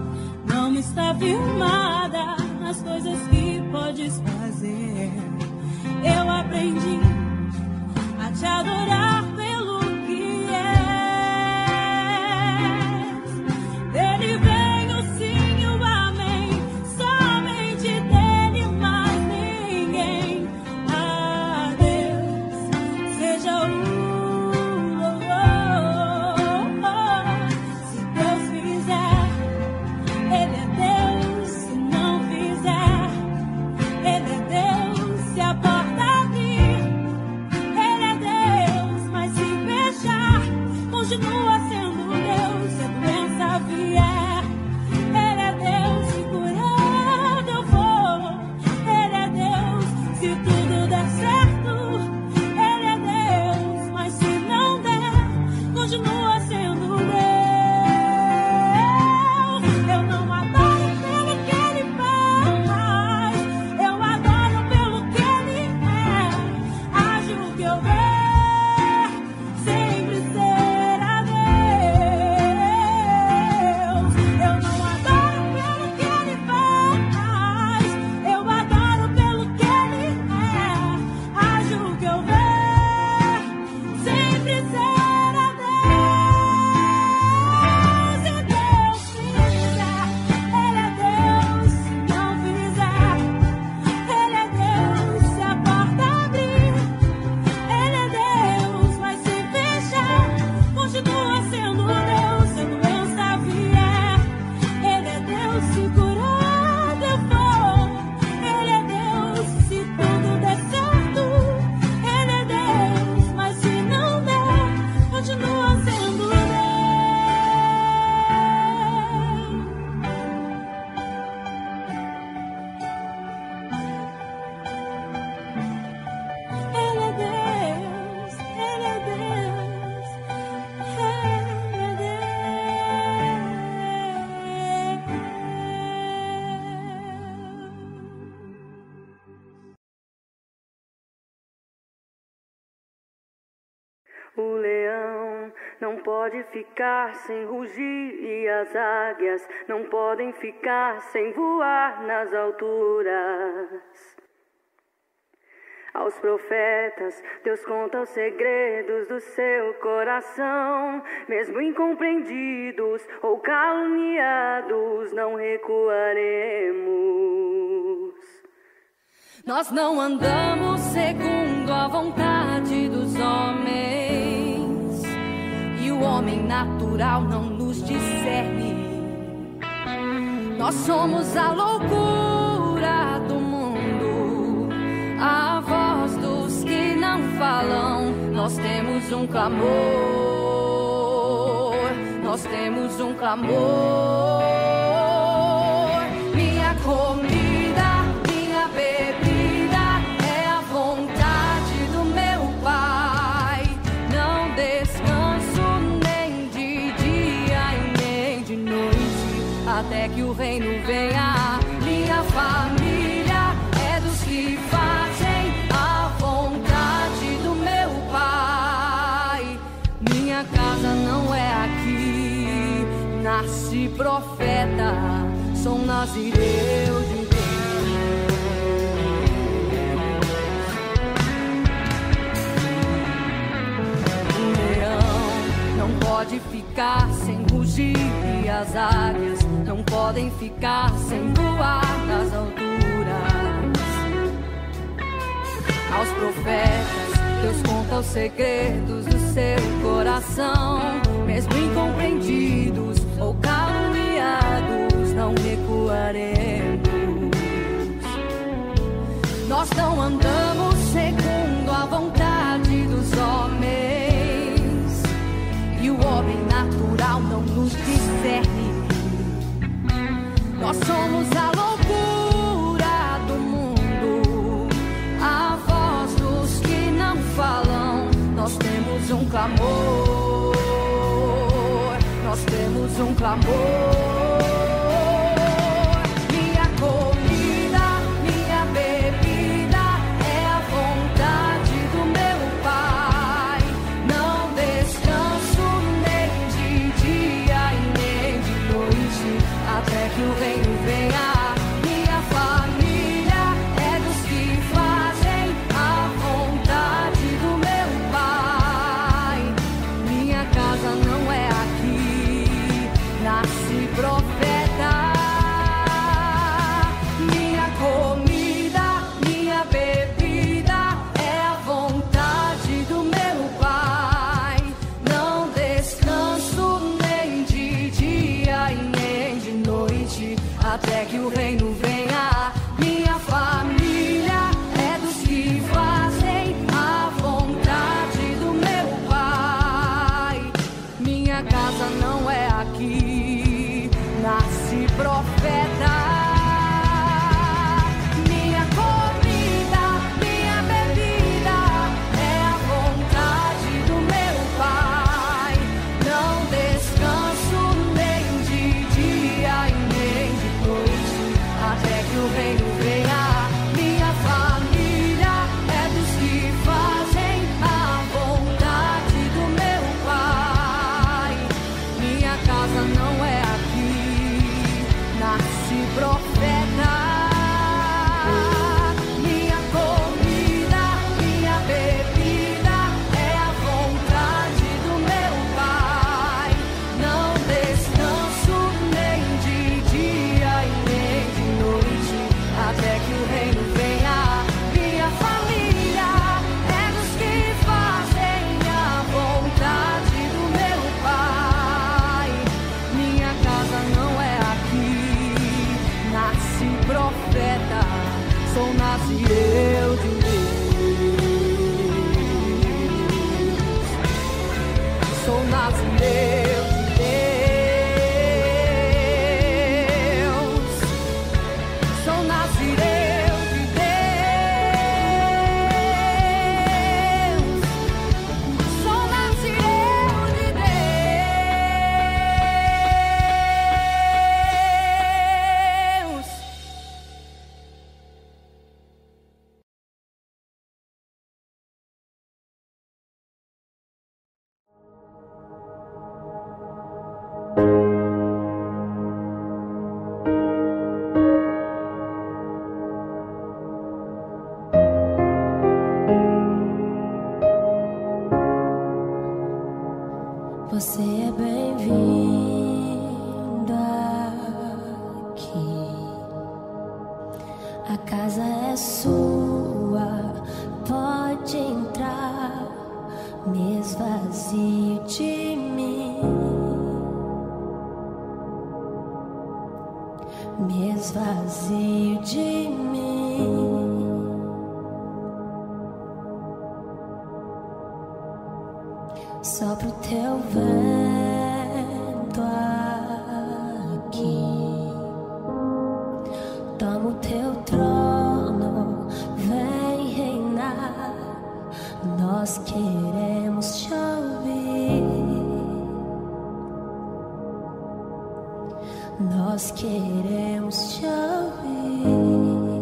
não está firmada nas coisas que podes fazer. O leão não pode ficar sem rugir e as águias não podem ficar sem voar nas alturas. Aos profetas, Deus conta os segredos do seu coração. Mesmo incompreendidos ou caluniados, não recuaremos. Nós não andamos segundo a vontade dos homens, e o homem natural não nos discerne. Nós somos a loucura do mundo, a voz dos que não falam. Nós temos um clamor, nós temos um clamor. Minha comida, minha bebida é a vontade do meu Pai. Não descanso nem de dia e nem de noite, até que o reino venha. Minha família é dos que fazem a vontade do meu Pai. Minha casa não é aqui, nasci profeta, sou nazireu de Deus. O leão não pode ficar sem rugir e as águias não podem ficar sem voar nas alturas. Aos profetas, Deus conta os segredos do seu coração. Mesmo incompreendidos ou caluniados, não recuaremos. Nós não andamos segundo a vontade dos homens, e o homem natural não nos discerne. Nós somos a loucura do mundo, a voz dos que não falam. Nós temos um clamor, nós temos um clamor. Minha comida, minha bebida é a vontade do meu Pai. Não descanso nem de dia e nem de noite, até que o reino venha. Minha família é dos que fazem a vontade do meu Pai. Minha casa não é aqui, nasci profeta. Minha comida, minha bebida é a vontade do meu Pai. Não descanso nem de dia e nem de noite, até que o reino venha. Minha família é dos que fazem a vontade do meu Pai. Minha casa não é aqui, nasci profeta. Minha comida, minha bebida é a vontade do meu Pai. Não descanso nem de dia e nem de noite, até que o reino venha. Minha família é dos que fazem a vontade do meu Pai. Minha casa não é aqui, nasci profeta. Minha comida, minha bebida é a vontade do meu Pai. Não descanso nem de dia e nem de noite, até que o reino venha. Minha família é dos que fazem a vontade do meu Pai. Minha casa não é aqui, nasci profeta, sou nazireu de Deus. Sou nazireu de Deus. Sou nazireu de Deus. Sou nazireu de Deus. A casa é sua, pode entrar, me esvazie de mim, me esvazie de mim. Sopra o teu vento aqui, toma o teu trono, vem reinar. Nós queremos te ouvir, nós queremos te ouvir.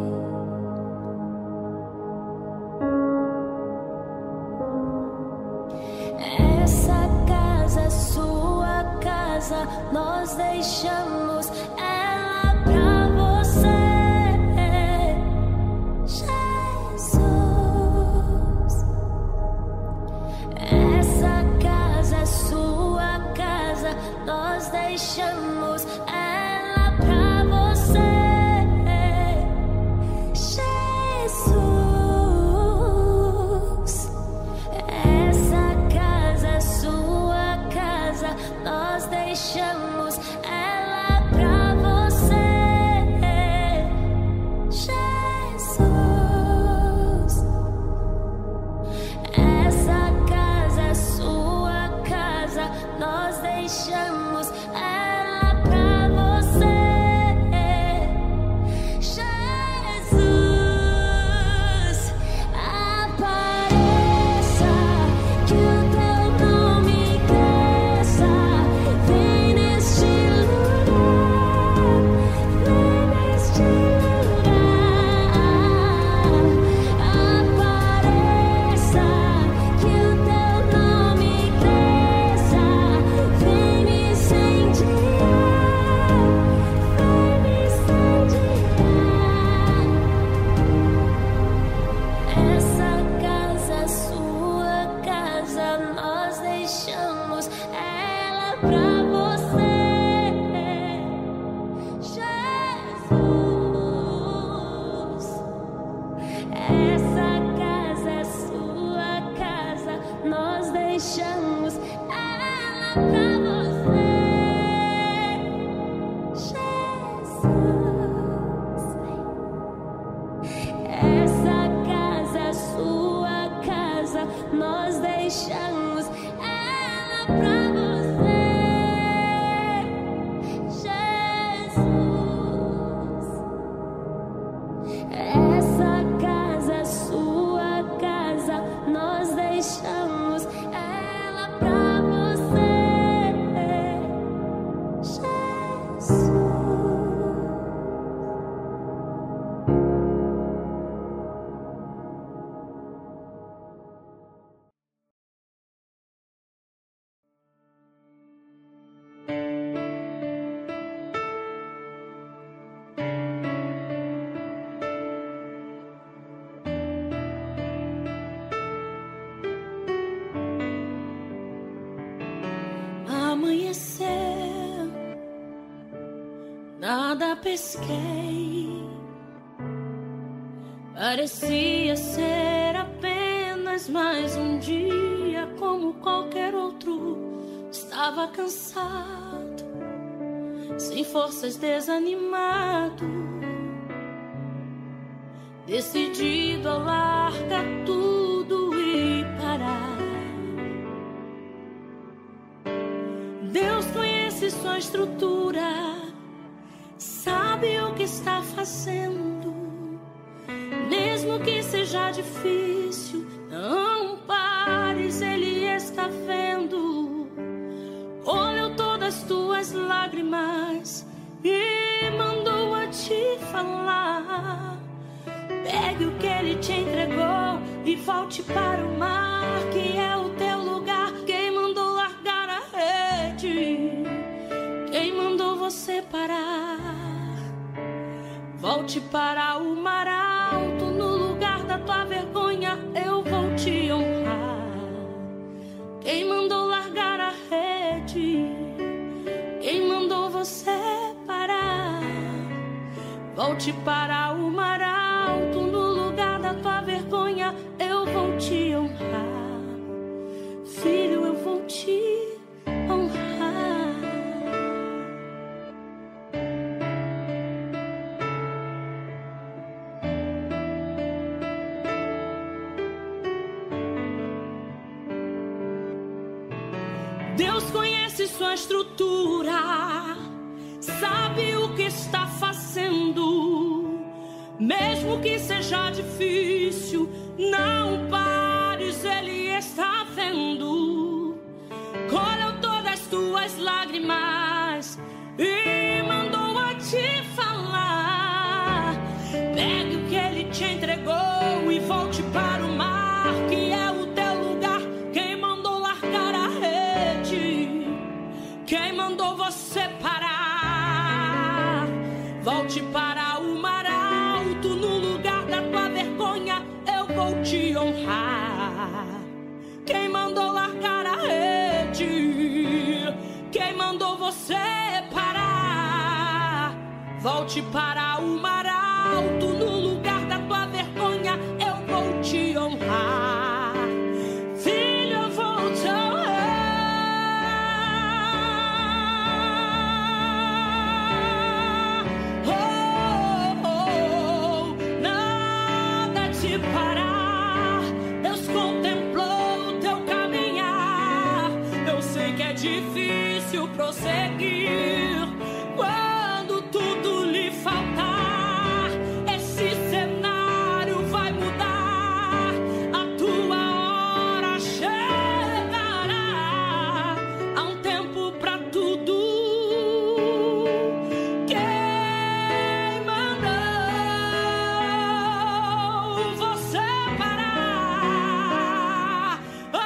Essa casa é sua casa, nós deixamos ela pra você, Jesus. Essa casa é sua casa, nós deixamos ela pra você, Jesus. Essa casa é sua casa, nós deixamos ela pra você, Jesus. Essa casa é sua casa, nós deixamos ela pra você, Jesus. Apareça, que o teu nome cresça, vem neste lugar, vem neste lugar. Apareça, que o teu nome cresça, vem me incendiar, vem me incendiar. Essa casa é sua casa, nós deixamos ela pra você, Jesus. Essa casa é sua casa, nós deixamos ela pra você, Jesus. Essa casa é sua casa, nós deixamos ela pra você, Jesus. Essa casa é sua casa, nós deixamos ela pra você, Jesus. Amanheceu, nada pesquei, parecia ser apenas mais um dia como qualquer outro. Estava cansado, sem forças, desanimado, decidido a largar tudo e parar. Deus conhece sua estrutura, sabe o que está fazendo. Mesmo que seja difícil, não pares, Ele está vendo. Olhou todas as tuas lágrimas e mandou a te falar. Pegue o que Ele te entregou e volte para o mar, que é o teu lugar. Quem mandou largar a rede? Quem mandou você parar? Volte para o mar alto, no lugar da tua vergonha eu vou te honrar. Quem mandou largar a rede? Quem mandou você parar? Volte para o mar alto, no lugar da tua vergonha eu vou te honrar. Filho, eu vou te honrar. Deus conhece sua estrutura, sabe o que está fazendo. Mesmo que seja difícil, não pares, Ele está vendo. Colheu todas as tuas lágrimas e mandou a te falar. Pegue o que Ele te entregou e volte para o mar, que é o teu lugar. Quem mandou largar a rede? Quem mandou você parar? Volte para o mar alto, no lugar da tua vergonha eu vou te honrar. Quem mandou largar a rede? Quem mandou você parar? Volte para o mar alto, no lugar da tua vergonha eu vou te honrar. Filho, eu vou te honrar. Nada te parar. Deus contemplou o teu caminhar. Eu sei que é difícil prosseguir quando tudo lhe faltar. Esse cenário vai mudar, a tua hora chegará. Há um tempo pra tudo. Quem mandou você parar? Oh,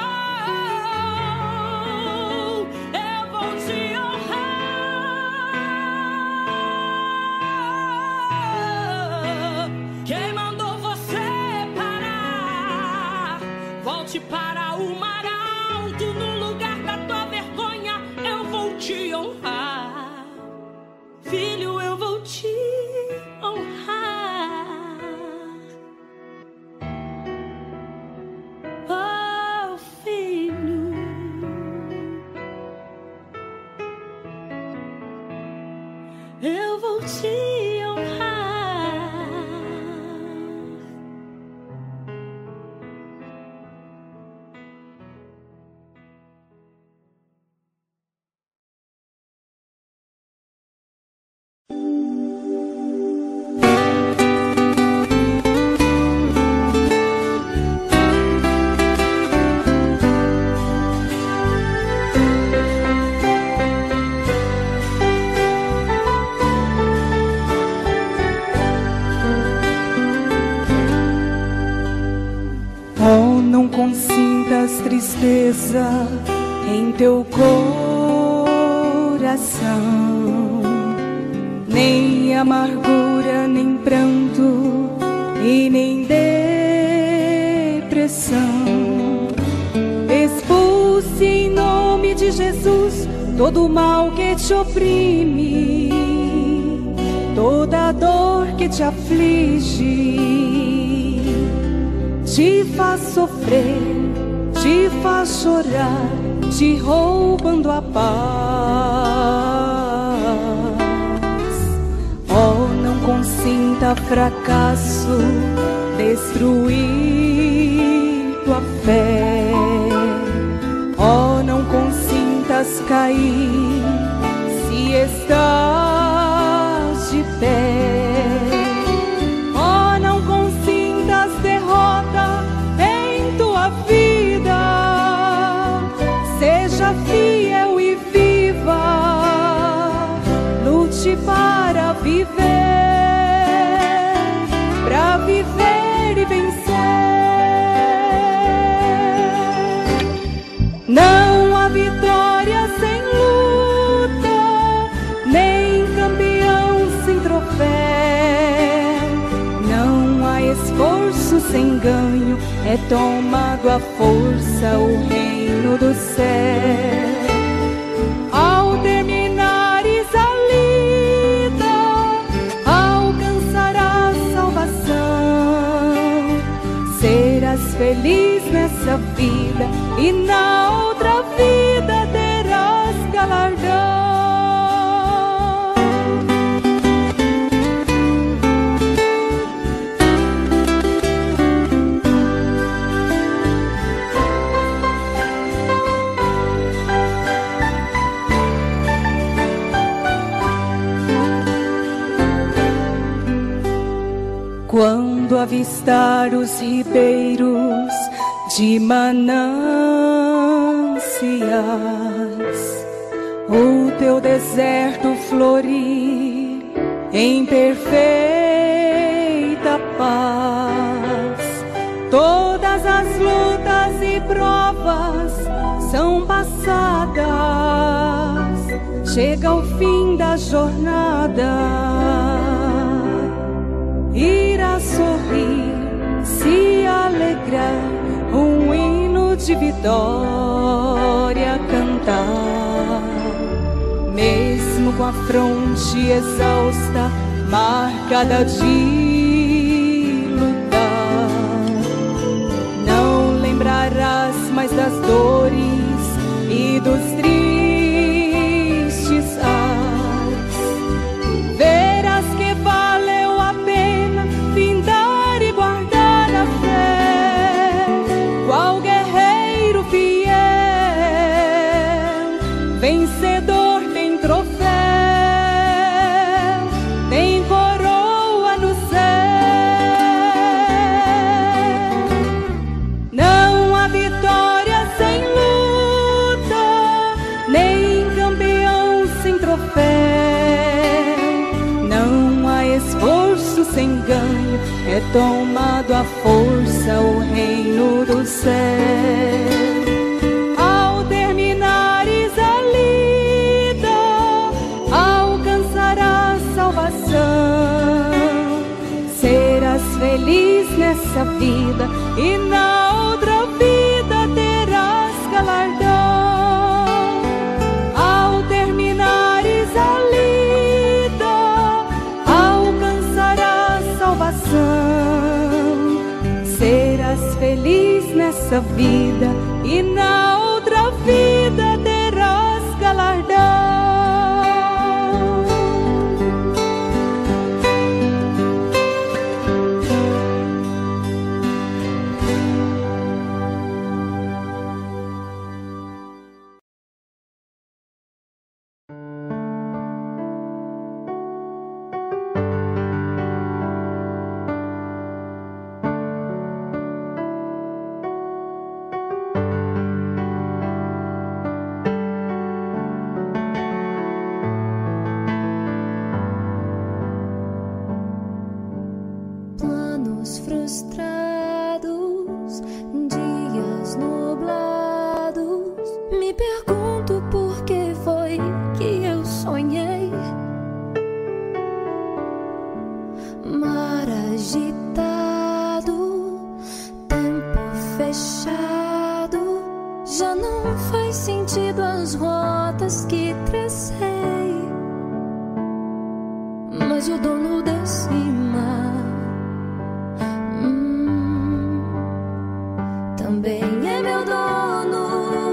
eu vou te honrar. Quem mandou você parar? Volte para o mar alto, no lugar da tua vergonha eu vou te honrar. Filho, eu vou te honrar. Oh, filho, eu vou te honrar. Oh, não consintas tristeza em teu coração, nem amargura, nem pranto e nem depressão. Expulse em nome de Jesus todo o mal que te oprime, toda dor que te aflige, te faz sofrer, te faz chorar, te roubando a paz. Oh, não consinta fracasso destruir tua fé. Oh, não consintas cair se estás de pé. Oh, não consintas derrota em tua vida. Seja fiel e viva, lute para viver e vencer. Não há vitória sem luta, nem campeão sem troféu. Não há esforço sem ganho, é tomado à força o reino do céu. Ao terminares a lida, alcançarás serás feliz nessa vida e na outra vida terás galardão. Quando avistar os ribeiros de mananciais, o teu deserto florir em perfeita paz, todas as lutas e provas são passadas, chega o fim da jornada. Irá sorrir, se alegrar, um hino de vitória cantar. Mesmo com a fronte exausta, marcada de lutar, não lembrarás mais das dores e dos tristes ais. Verás que valeu a pena findar e guardar a fé, qual guerreiro fiel, vencedor tem troféu, tem coroa no céu. Não há vitória sem luta, nem campeão sem troféu. Não há esforço sem ganho, é tomado à força o reino do céu. Ao terminares a lida, alcançarás salvação. Serás feliz nessa vida e na outra vida terás galardão. Ao terminares a lida, alcançarás salvação. Serás feliz nessa vida e na outra vida terás galardão. Planos frustrados, dias nublados, me pergunto por que foi que eu sonhei. Mar agitado, tempo fechado, já não faz sentido as rotas que tracei. Mas o dono de cima também é meu dono.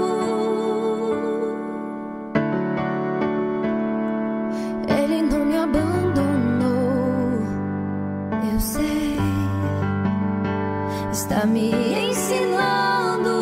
Ele não me abandonou, eu sei, está me ensinando,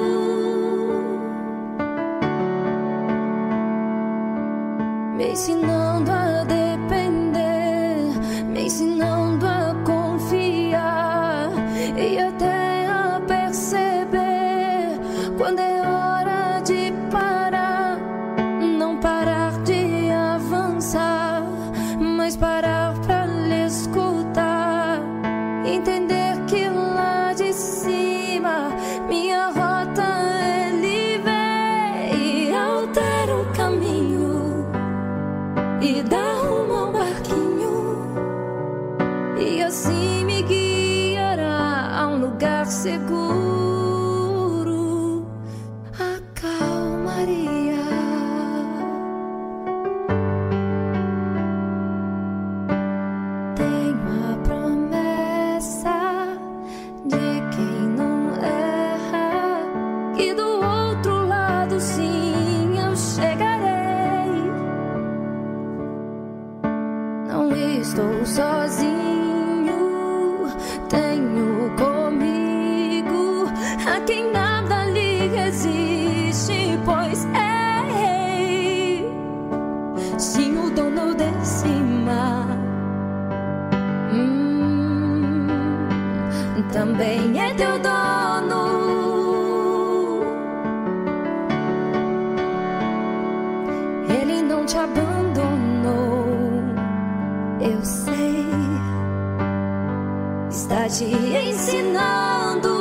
me ensinando a depender, me ensinando a confiar e até a perceber quando é hora de parar. Não parar de avançar, mas parar pra lhe escutar. Entender que lá de cima minha rota ele vê e altera o caminho e dá rumo ao barquinho, e assim me guiará a um lugar seguro. A calmaria. Tenho a promessa de quem não tenho comigo a quem nada lhe resiste, pois é sim o dono de cima, também é teu dono. Ele não te abandonou, eu sei, está te ensinando.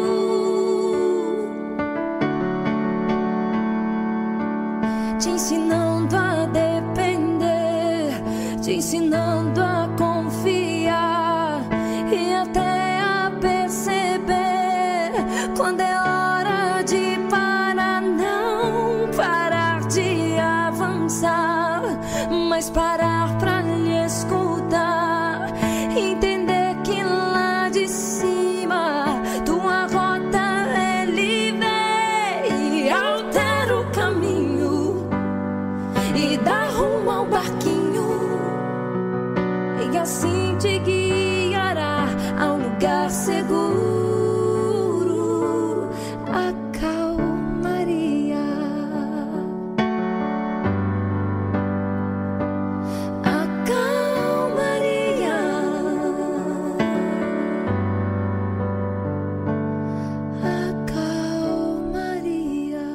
Te ensinando a depender, te ensinando a confiar e até a perceber quando é hora de parar, não parar de avançar, mas parar pra lhe escutar, entender que lá de cima tua rota ele vê e altera o caminho e dá rumo ao barquinho, e assim te guiará a um lugar seguro. A calmaria, a calmaria, a calmaria.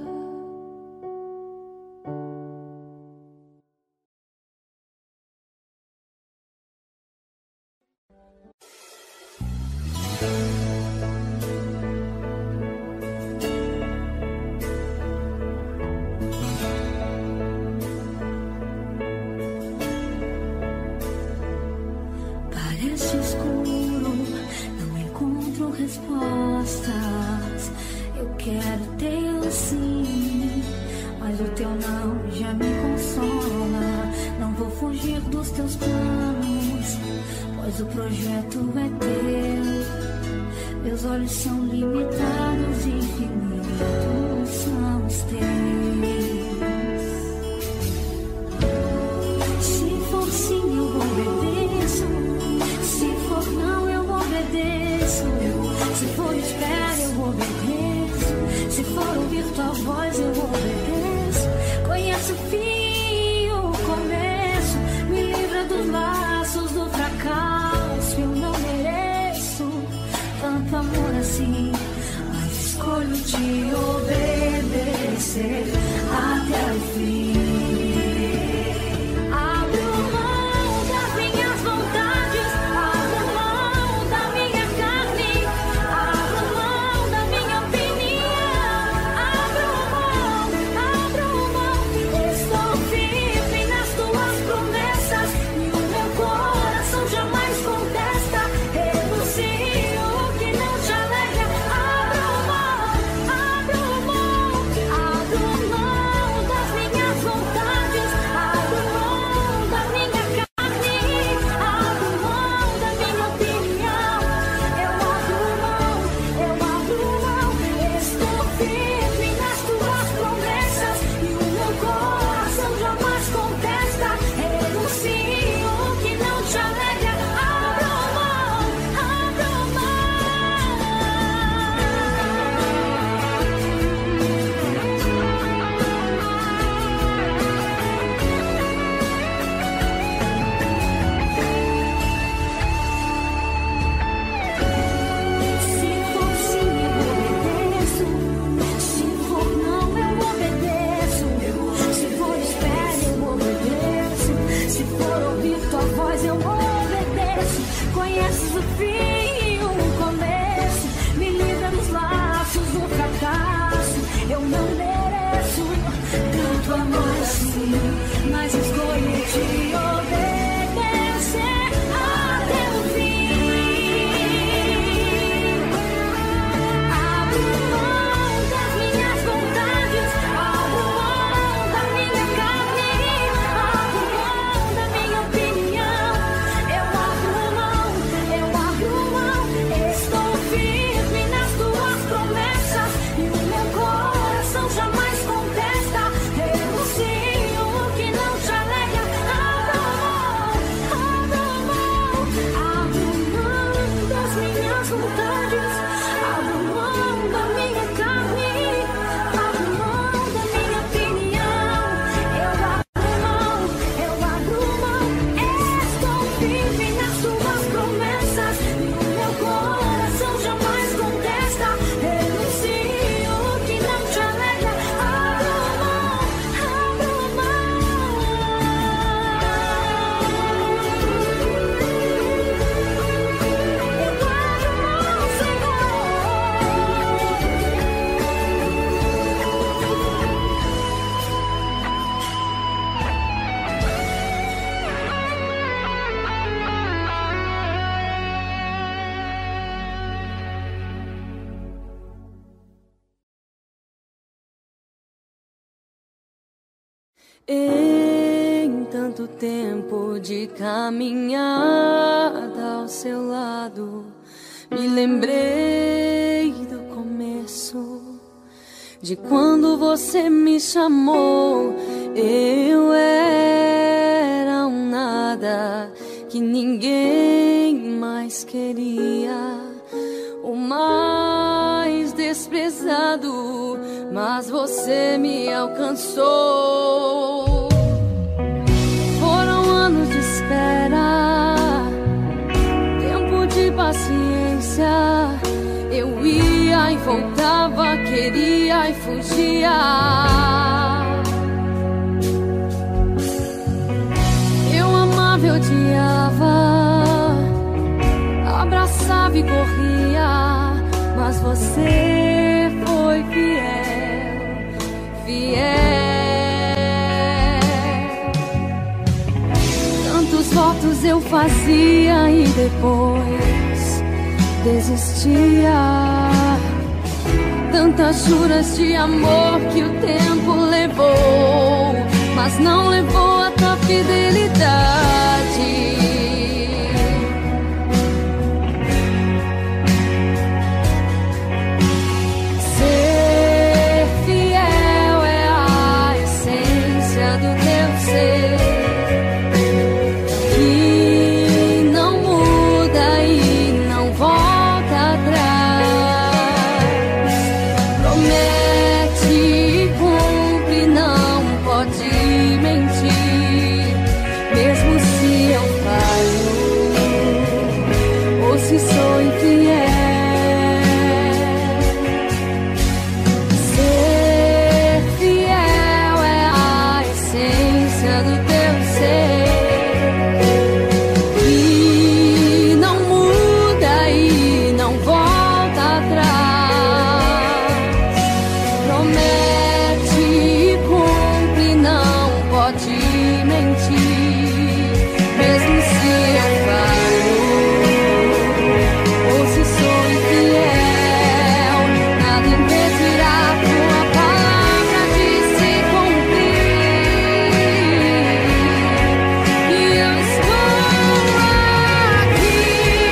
Parece escuro, não encontro respostas. Eu quero teu sim, mas o teu não já me consola. Não vou fugir dos teus planos, pois o projeto é teu. Meus olhos são limitados, infinitos são os teus. Se for sim, eu obedeço. Se for não, eu obedeço. Se for espera, eu obedeço. Se for ouvir tua voz, eu obedeço. Conheço o fim e o começo. Me livra dos laços do fracasso. Eu não mereço tanto amor assim, mas escolho te obedecer até o fim. Abro mão das minhas vontades, abro mão da minha carne, abro mão da minha opinião, abro mão, estou firme nas tuas promessas e o meu coração jamais contesta. Renuncio o que não te alegra, abro mão das minhas vontades, abro mão da minha carne, abro mão da minha opinião. Eu abro mão, estou firme nas tuas promessas e o meu coração jamais contesta. Renuncio o que não te alegra, abro mão. Se for sim, eu obedeço. Se for não, eu obedeço. Se for espera, eu obedeço. Se for ouvir tua voz, eu obedeço. Conheces o fim e o começo. Me livra dos laços do fracasso. Eu não mereço tanto amor assim, mas escolho te obedecer até o fim. Abro mão das minhas vontades, abro mão da minha carne, abro mão da minha opinião. Eu abro mão Em tanto tempo de caminhada ao seu lado, me lembrei do começo, de quando você me chamou. Eu era um nada que ninguém mais queria, o mais desprezado, mas você me alcançou. Foram anos de espera, tempo de paciência. Eu ia e voltava, queria e fugia. Eu amava, eu odiava, abraçava e corria, mas você foi fiel, fiel. Tantos votos eu fazia e depois desistia. Tantas juras de amor que o tempo levou, mas não levou a tua fidelidade. Ser fiel é a essência do teu ser, que não muda e não volta atrás. Promete e cumpre, não pode mentir, mesmo se eu falho ou se sou infiel. Ser fiel é a essência do teu ser, que não muda e não volta atrás. Promete e cumpre, não pode mentir, mesmo se eu falho ou se sou infiel. Nada impedirá tua palavra de se cumprir. E eu estou aqui,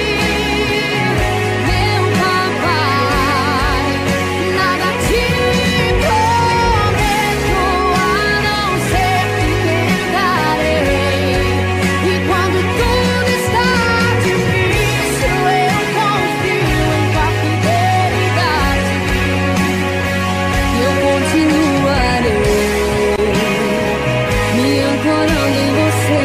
meu papai. Nada te prometo, a não ser que tentarei. E quando tudo está difícil, eu confio em tua fidelidade. Eu continuarei me ancorando em você.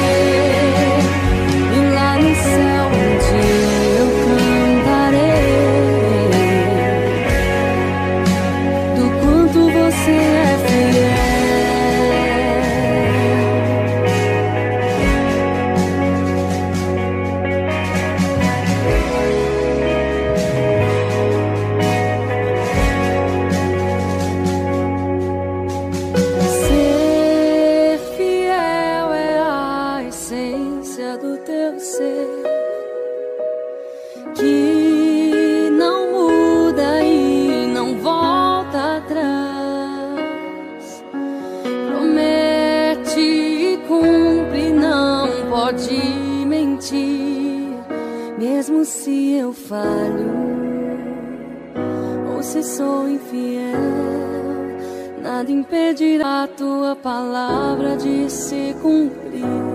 E lá no céu um dia eu cantarei do quanto você é fiel. Ser fiel é a essência do teu ser, que não muda e não volta atrás. Promete e cumpre, não pode mentir, mesmo se eu falho ou se sou infiel. Nada impedirá a tua palavra de se cumprir.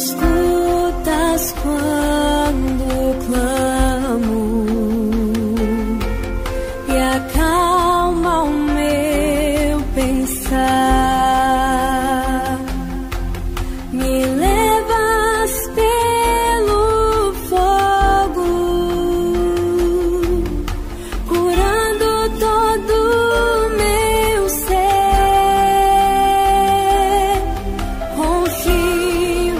escutas quando clamo e acalma o meu pensar. Me levas pelo fogo, curando todo o meu ser. Confio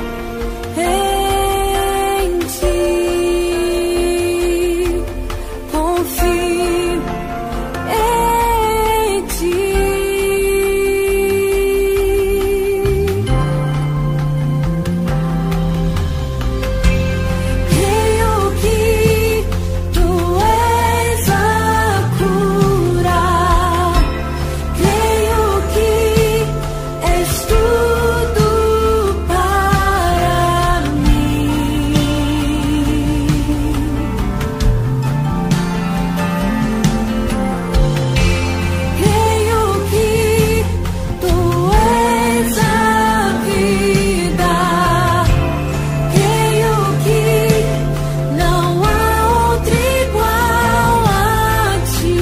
em ti, confio em ti. Creio que tu és a cura, creio que és tudo para mim. Creio que tu és a vida, creio que não há outro igual a ti.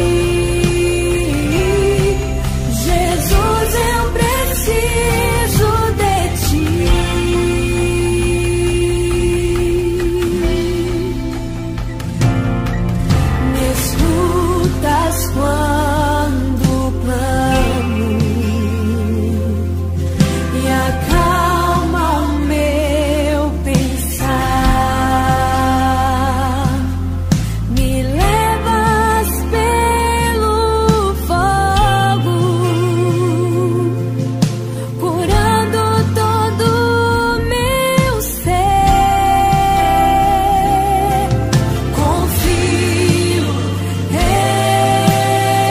Jesus, eu preciso de ti. Me escutas quando clamo e acalma o meu pensar. Me levas pelo fogo, curando todo o meu ser. Confio em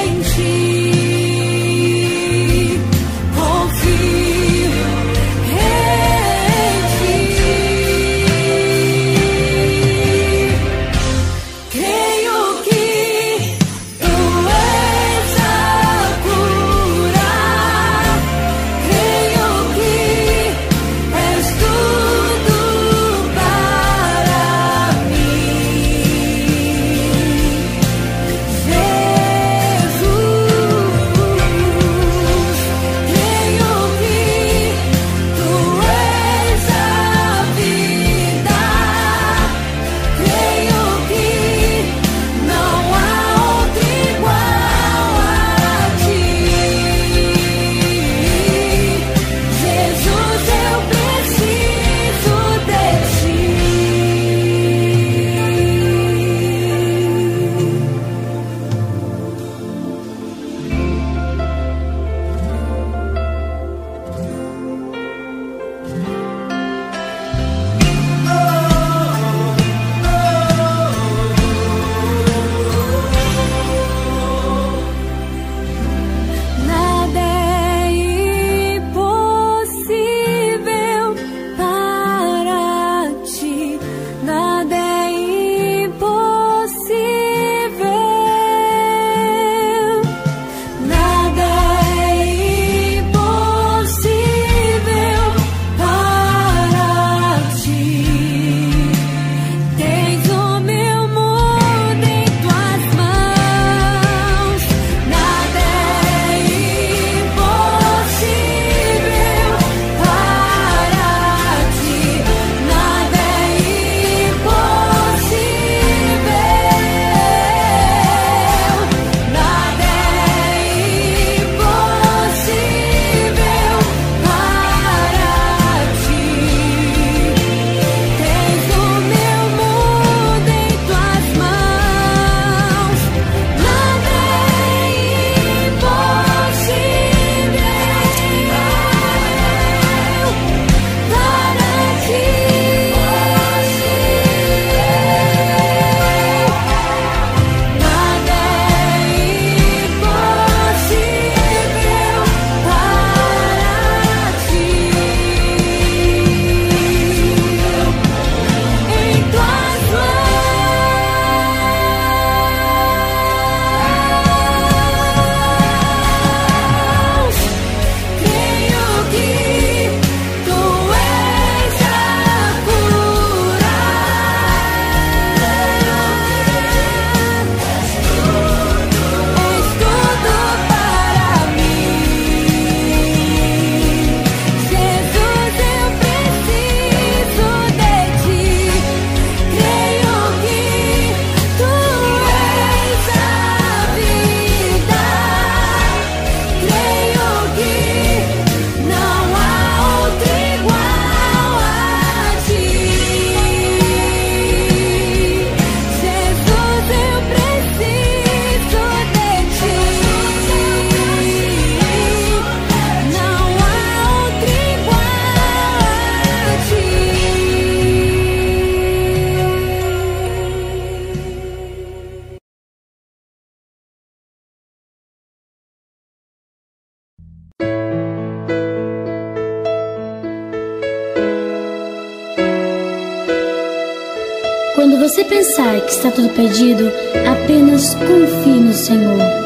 pensar que está tudo perdido, apenas confie no Senhor.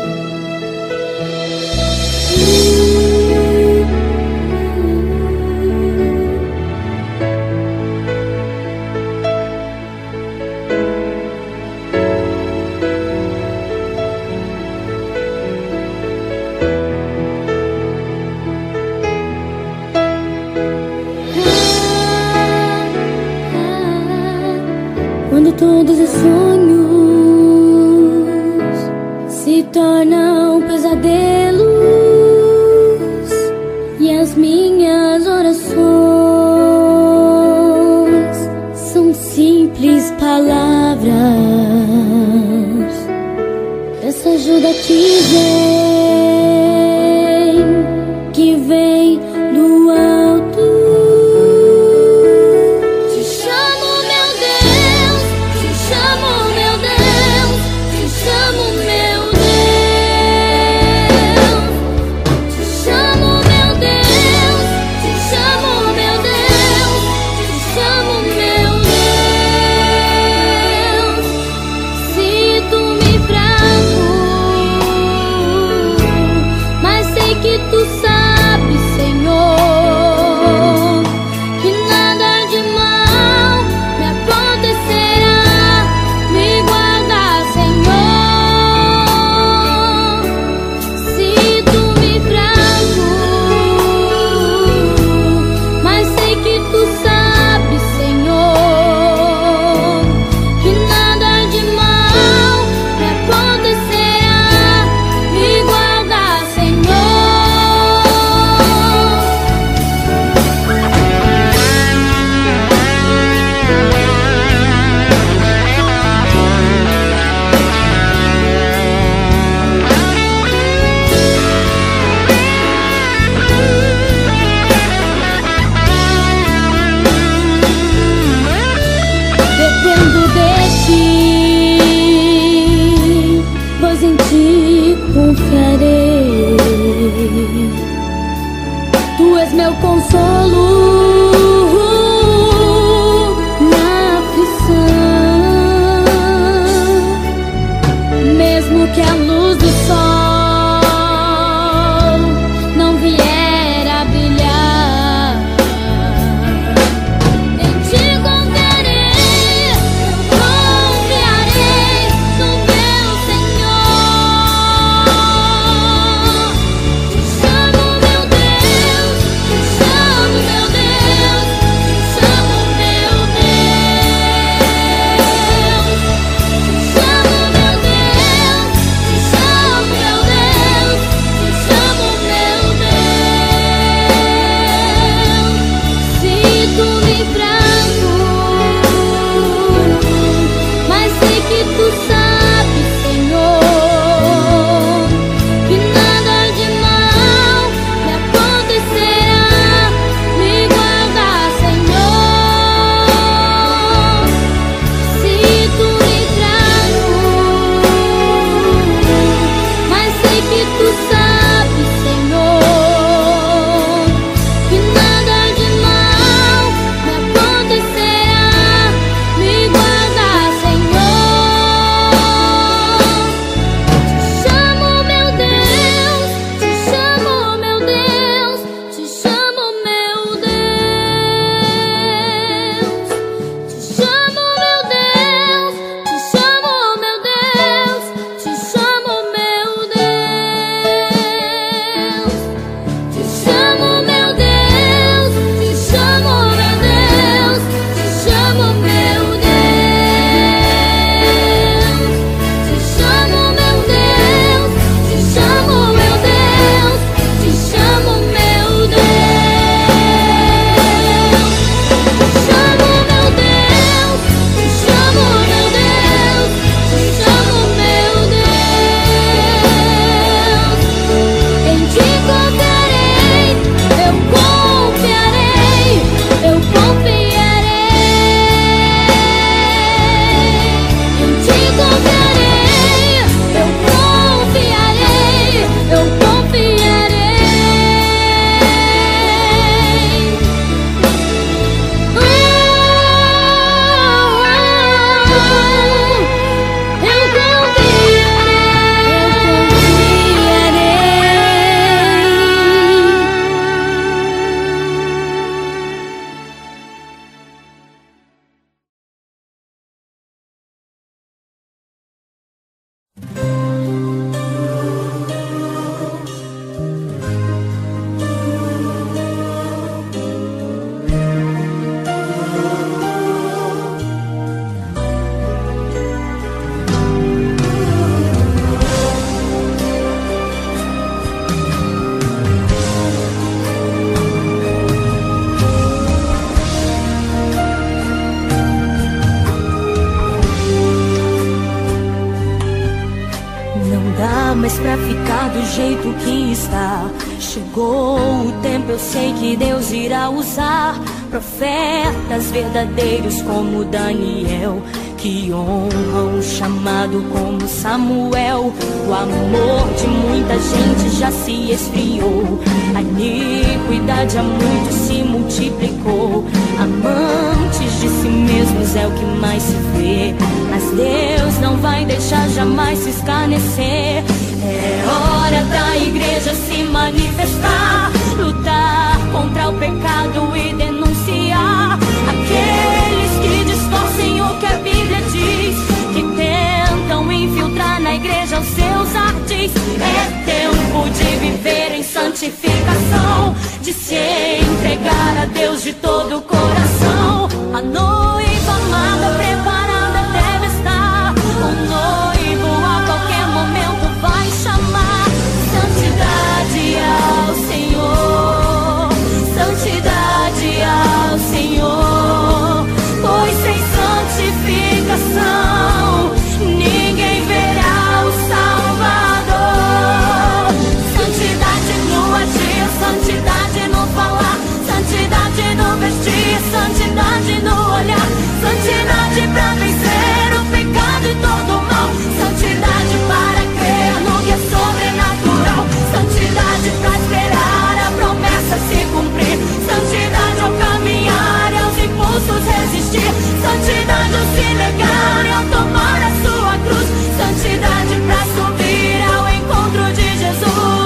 Quando todos os sonhos se tornam pesadelos e as minhas orações são simples palavras, essa ajuda que vem do alto. Confiarei, tu és meu consolo na aflição, mesmo que a luz do sol não vier a brilhar, em ti confiarei no meu Senhor. Te chamo meu Deus, te chamo meu Deus, te chamo meu Deus, te chamo meu Deus, te dá mais pra ficar do jeito que está. Chegou o tempo, eu sei que Deus irá usar profetas verdadeiros como Daniel, que honram o chamado como Samuel. O amor de muita gente já se esfriou, a iniquidade a muitos se multiplicou. Amantes de si mesmos é o que mais se vê, mas Deus não vai deixar jamais se escarnecer. É hora da igreja se manifestar, lutar contra o pecado e denunciar aqueles que distorcem o que a Bíblia diz, que tentam infiltrar na igreja os seus ardis. É tempo de viver em santificação, de se entregar a Deus de todo o coração. A noiva amada preparada deve estar, o noivo a qualquer momento vai chamar. Santidade ao Senhor, santidade ao Senhor, pois sem santificação ninguém verá o Salvador. Santidade no agir, santidade no falar, santidade no vestir, santidade no olhar, santidade pra vencer o pecado e todo o mal, santidade para crer no que é sobrenatural, santidade pra esperar a promessa se cumprir, santidade ao caminhar e aos impulsos resistir, santidade ao se negar e ao tomar a sua cruz, santidade pra subir ao encontro de Jesus.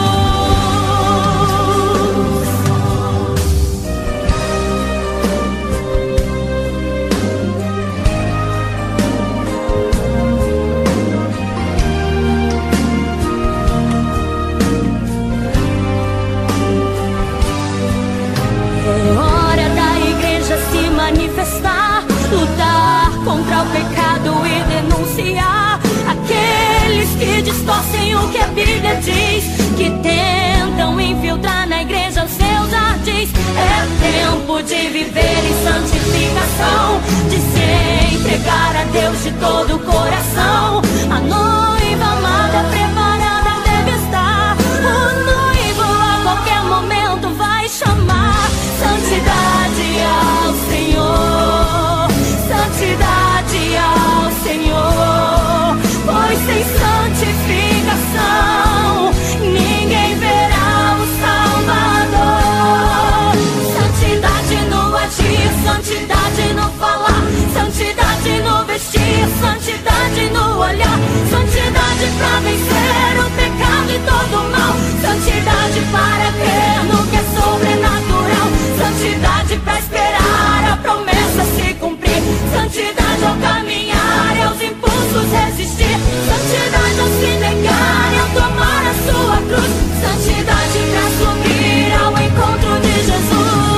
É hora da igreja se manifestar, lutar contra o pecado e denunciar aqueles que distorcem o que a Bíblia diz, que tentam infiltrar na igreja os seus ardis. É tempo de viver em santificação, de se entregar a Deus de todo o coração. A noiva amada preparada deve estar, o noivo a qualquer momento vai chamar. Santidade ao Senhor, santidade ao Senhor, pois sem santificação ninguém verá o Salvador. Santidade no agir, santidade no falar, santidade no vestir, santidade no olhar, santidade pra vencer o pecado e todo o mal, santidade para crer no que é sobrenatural, santidade pra esperar a promessa se cumprir, santidade ao caminhar e aos impulsos resistir, santidade ao se negar e ao tomar a sua cruz, santidade pra subir ao encontro de Jesus.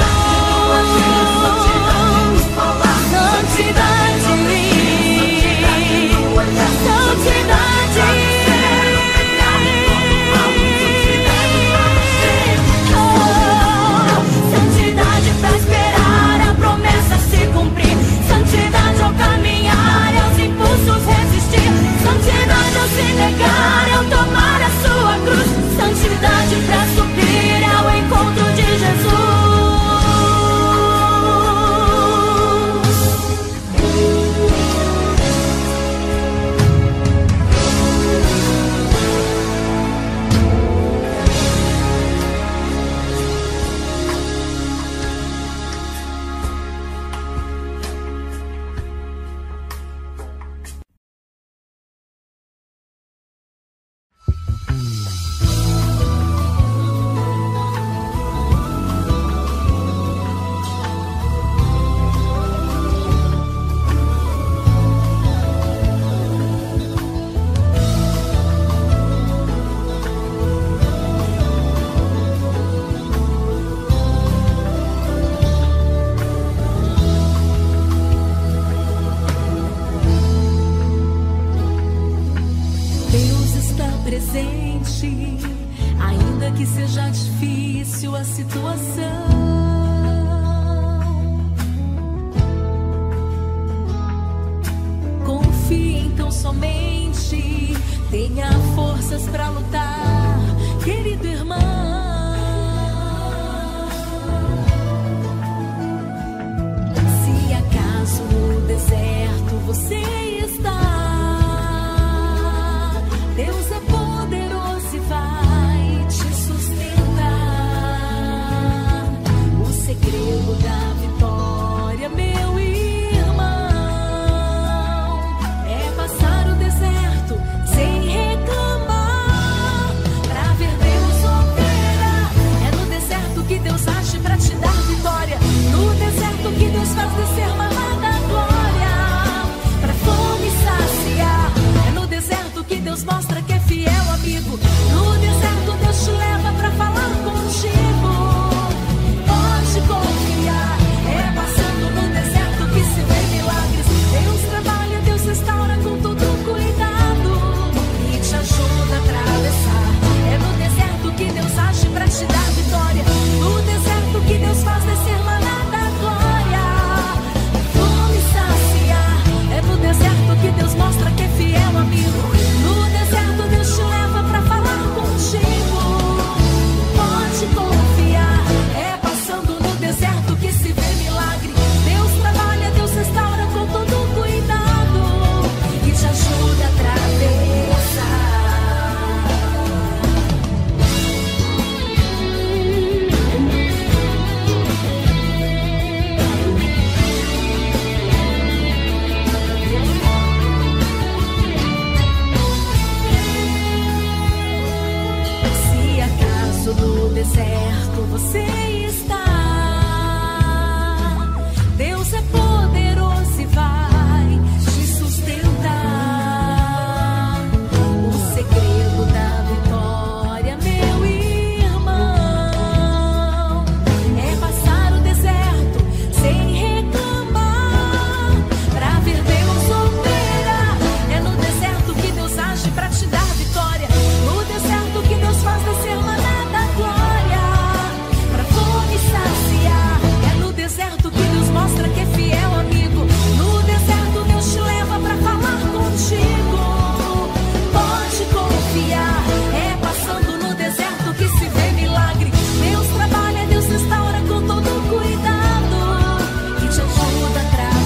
Santidade pra esperar a promessa se cumprir, santidade ao caminhar e aos impulsos resistir, santidade ao se negar e ao tomar a sua cruz, santidade pra subir ao encontro de Jesus. presente, ainda que seja difícil a situação. Confie então somente, tenha fé. forças pra lutar, querido irmão. Se acaso no deserto você está, Deus é poderoso e vai te sustentar. O segredo da vitória, meu irmão, é passar o deserto sem reclamar. Pra ver Deus operar, é no deserto que Deus age pra te dar vitória. No deserto que Deus faz descer maná da glória, pra fome saciar. É no deserto que Deus mostra que é fiel amigo. No deserto Deus te leva pra falar contigo. Pode confiar, é passando no deserto que se vê milagres. Deus trabalha, Deus restaura com todo cuidado e te ajuda a atravessar. É no deserto que Deus age pra te dar vitória. No deserto que Deus faz descer maná da glória, fome saciar. É no deserto que Deus mostra que é fiel amigo. No deserto Deus te leva pra falar contigo. Pode confiar, é passando no deserto que se vê milagre. Deus trabalha, Deus restaura com todo cuidado e te ajuda a atravessar. Se acaso no deserto você está, Deus é poderoso e vai te sustentar. O segredo da vitória, meu irmão, é passar o deserto sem reclamar. Pra ver Deus operar, é no deserto que Deus age pra te dar vitória. No deserto que Deus faz descer maná da glória, pra fome saciar. É no deserto que Deus mostra que é fiel amigo. No deserto Deus te leva pra falar contigo. Pode confiar, é passando no deserto que se vê milagre. Deus trabalha, Deus restaura com todo cuidado e te ajuda a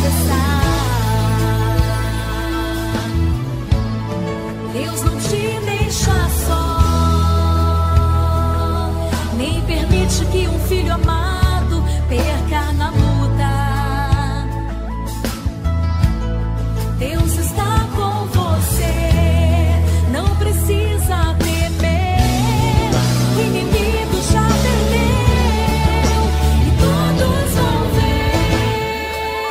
atravessar. Deus não te deixa só, nem permite que um filho amado perca na luta. Deus está com você, não precisa temer. O inimigo já perdeu e todos vão ver.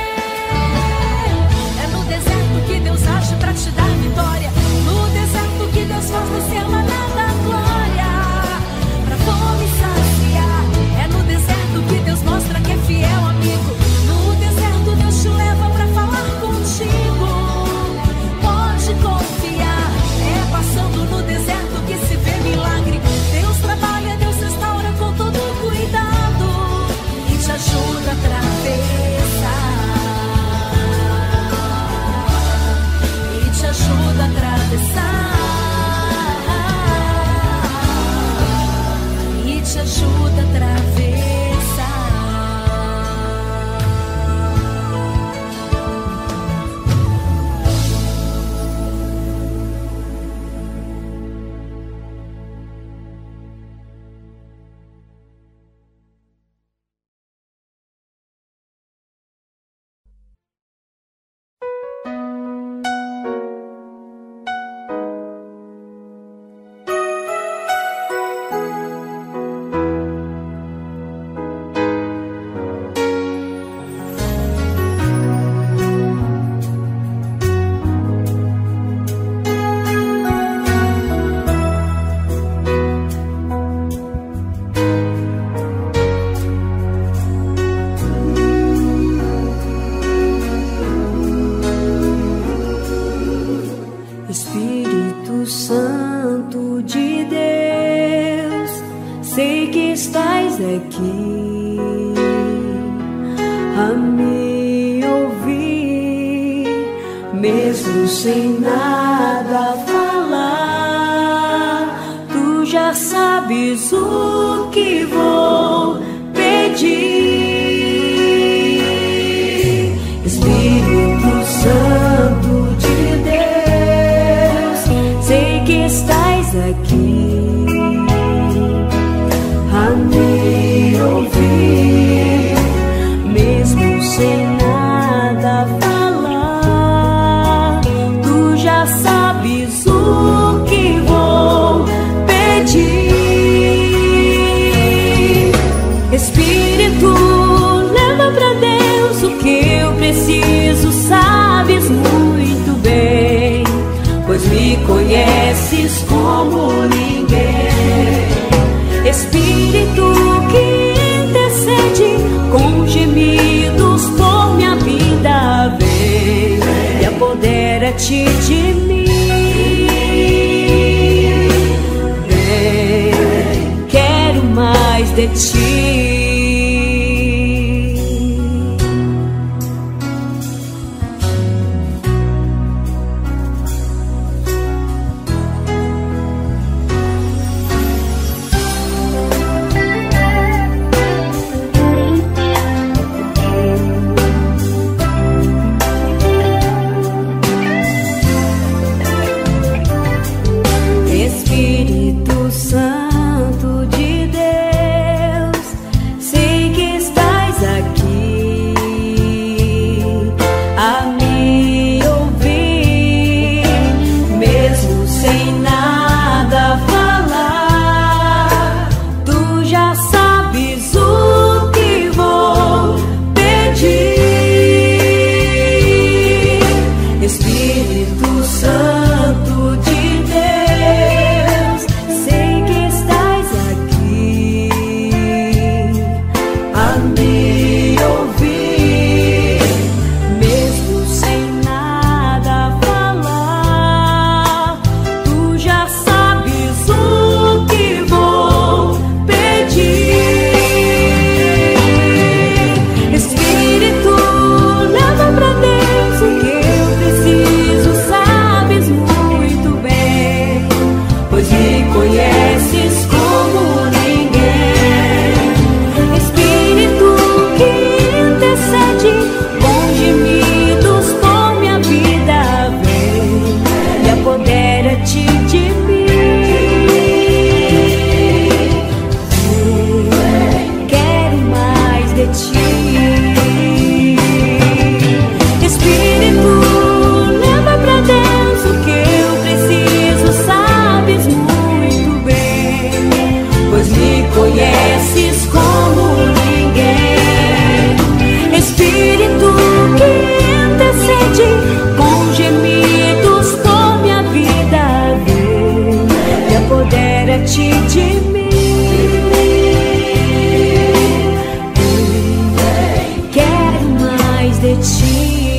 É no deserto que Deus age pra te dar vitória. No deserto que Deus faz descer maná da glória, pra fome saciar. É no deserto que Deus mostra que é fiel amigo. No deserto Deus te leva pra falar contigo. Pode confiar, é passando no deserto que se vê milagre. Deus trabalha, Deus restaura com todo cuidado e te ajuda a atravessar. E te ajuda a atravessar. E te ajuda a atravessar. aqui a me ouvir, mesmo sem nada falar. sabes o que vou pedir. Espírito Santo de Deus, sei que estás aqui a me ouvir, mesmo sem nada falar. Tu já sabes o que vou pedir. Espírito, leva pra Deus o que eu preciso, sabes muito bem, pois me conheces como ninguém. Espírito que intercede com gemidos por minha vida, vem e apodera-te de mim. Vem, quero mais de ti. Espírito Santo de Deus, sei que estás aqui a me ouvir, mesmo sem nada falar. Tu já sabes o que vou pedir. Espírito Santo de Deus, sei que estás aqui a me ouvir, mesmo sem nada falar. Tu já sabes o que vou pedir. Espírito, leva pra Deus o que eu preciso, sabes muito bem, pois me conheces como ninguém. Espírito que intercede com gemidos por minha vida, vem e apodera-te de mim. Vem, quero mais de ti. Espírito, leva pra Deus o que eu preciso, sabes muito bem, pois me conheces como ninguém. Espírito que intercede com gemidos por minha vida, vem e apodera-te de mim. Quero mais de ti.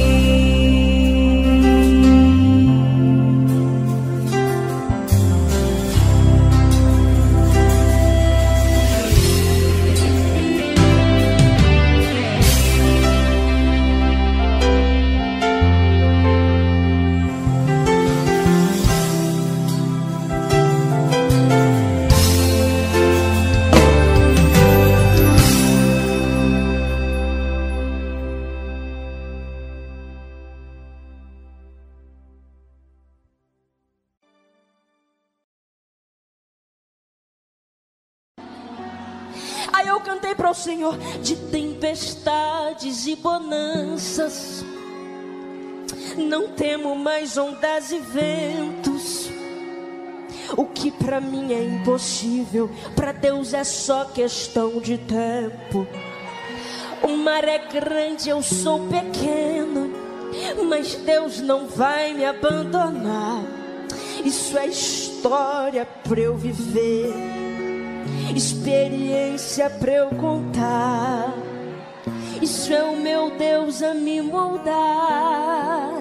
Aí eu cantei para o Senhor de tempestades e bonanças. Não temo mais ondas e ventos. O que para mim é impossível, para Deus é só questão de tempo. O mar é grande, eu sou pequeno, mas Deus não vai me abandonar. Isso é história para eu viver, experiência pra eu contar. Isso é o meu Deus a me moldar.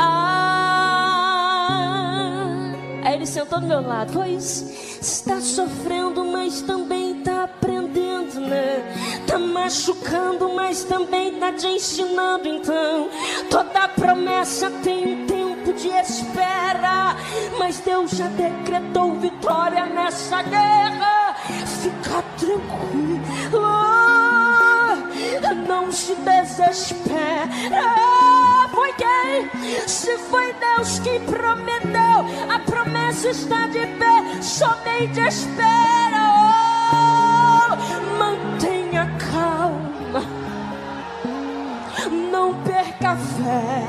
Aí ele sentou do meu lado. Pois está sofrendo, mas também tá aprendendo, né? Tá machucando, mas também tá te ensinando. Então toda promessa tem um tempo de espera, mas Deus já decretou vitória nessa guerra. fica tranquilo, não se desespera. Foi quem? Se foi Deus que prometeu, a promessa está de pé, somente espera. Mantenha calma, não perca a fé.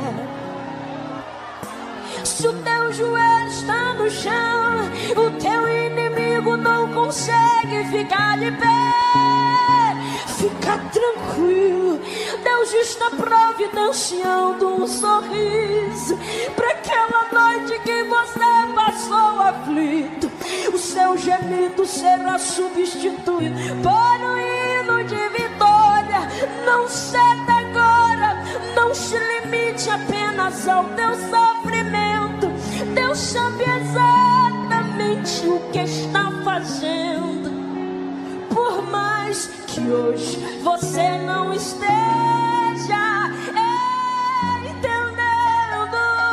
Se o teu joelho está no chão, o teu inimigo não consegue ficar de pé. Fica tranquilo, Deus está providenciando um sorriso para aquela noite que você passou aflito. O seu gemido será substituído por um hino de vitória. Não ceda agora, não se limite apenas ao teu sofrimento. Deus sabe exatamente o que está fazendo. Por mais que hoje você não esteja entendendo,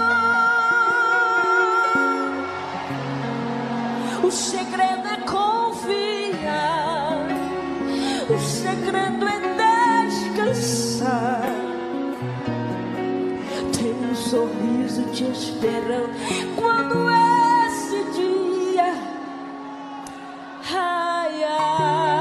o segredo é confiar, o segredo é descansar. Tem um sorriso te esperando quando esse dia raiar.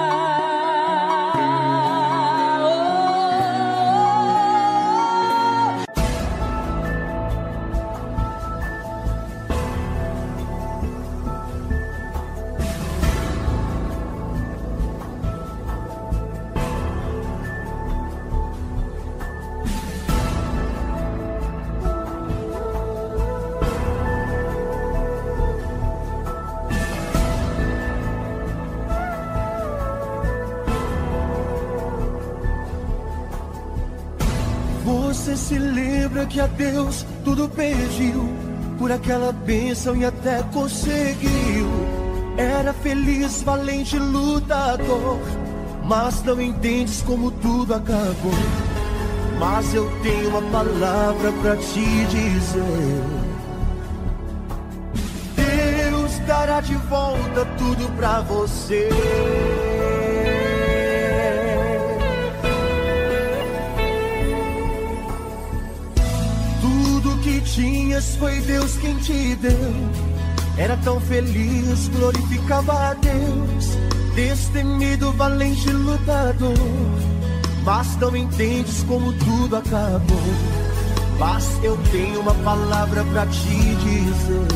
Você se lembra que a Deus tudo pediu por aquela bênção e até conseguiu. Era feliz, valente, lutador, mas não entendes como tudo acabou. Mas eu tenho uma palavra pra te dizer: Deus dará de volta tudo pra você. Que tinhas foi Deus quem te deu. Era tão feliz, glorificava a Deus, destemido, valente, lutador, mas não entendes como tudo acabou. Mas eu tenho uma palavra pra te dizer: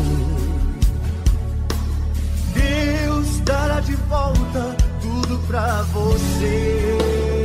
Deus dará de volta tudo pra você.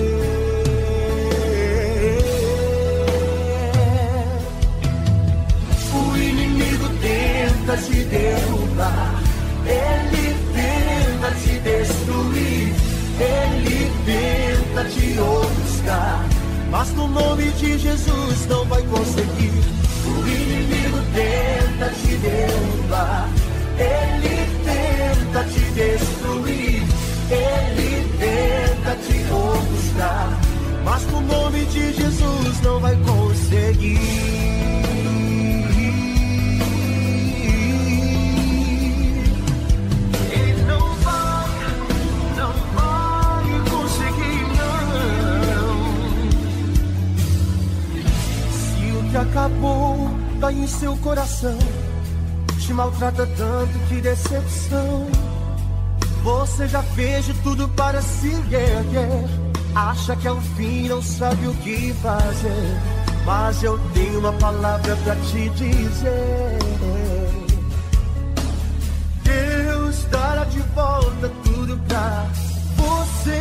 Tenta te derrubar, ele tenta te destruir, ele tenta te ofuscar, mas no nome de Jesus não vai conseguir. O inimigo tenta te derrubar, ele tenta te destruir, ele tenta te ofuscar, mas no nome de Jesus não vai conseguir. Acabou, dói em seu coração, te maltrata tanto, que decepção. Você já fez de tudo para se erguer, acha que é o fim, não sabe o que fazer. Mas eu tenho uma palavra pra te dizer: Deus dará de volta tudo pra você.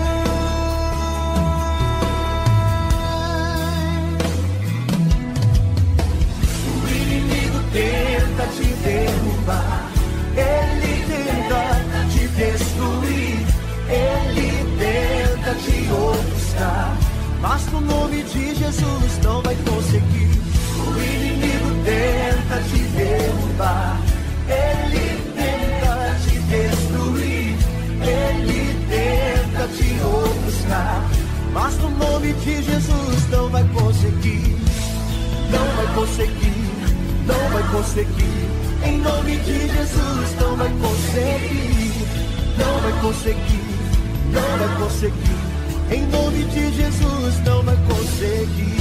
Tenta te derrubar, ele tenta te destruir, ele tenta te ofuscar, mas no nome de Jesus não vai conseguir. O inimigo tenta te derrubar, ele tenta te destruir, ele tenta te ofuscar, mas no nome de Jesus não vai conseguir. Não vai conseguir. Não vai conseguir, em nome de Jesus não vai conseguir, não vai conseguir, não vai conseguir. Em nome de Jesus, não vai conseguir.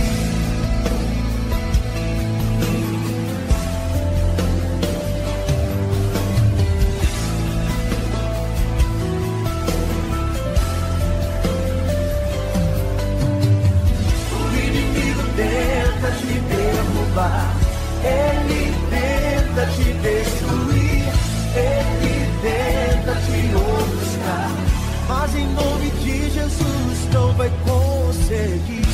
Tenta te derrubar, ele tenta te destruir, ele tenta te ofuscar, mas em nome de Jesus não vai conseguir.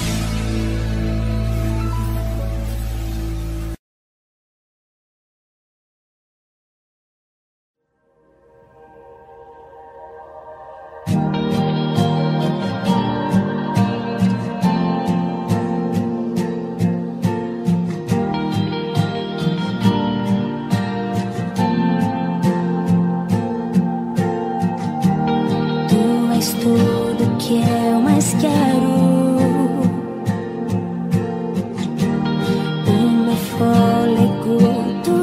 Tudo que eu mais quero, o meu fôlego tu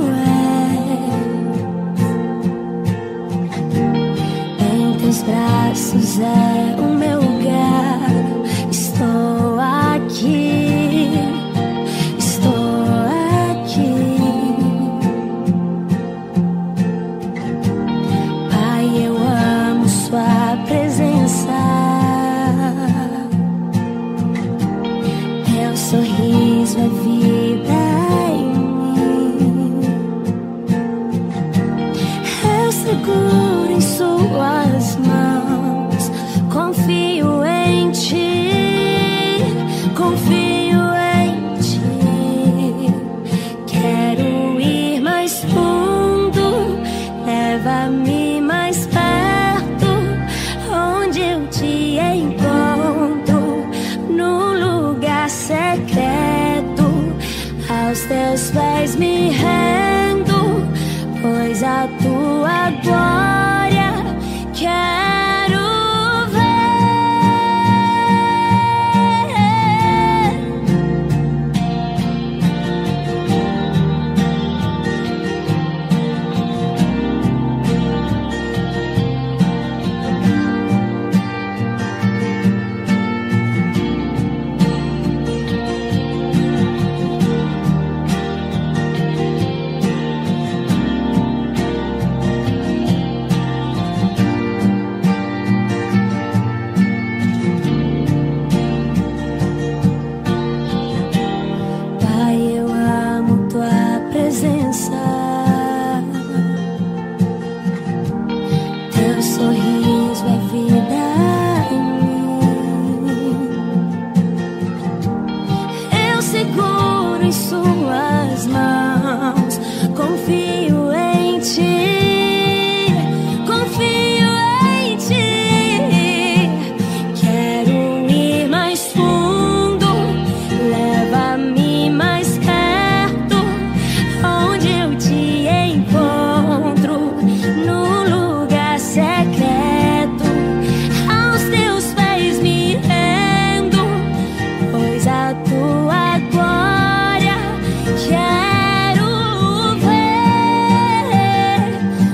és. Em teus braços é o meu lugar. Estou aqui, estou aqui. Pai, eu amo sua presença. Teu sorriso é vida em mim. Eu seguro em suas mãos. Confio em ti, confio em ti. Quero ir mais fundo, leva-me mais perto, onde eu te encontro, num lugar secreto. Aos teus pés me rendo, pois a tua glória quero ver. Pai, eu amo tua presença. Teu sorriso é vida em mim. Eu seguro em suas mãos. Confio em ti, confio em ti. Quero ir mais fundo, leva-me mais perto, onde eu te encontro, num lugar secreto. Aos teus pés me rendo, pois a tua glória quero ver.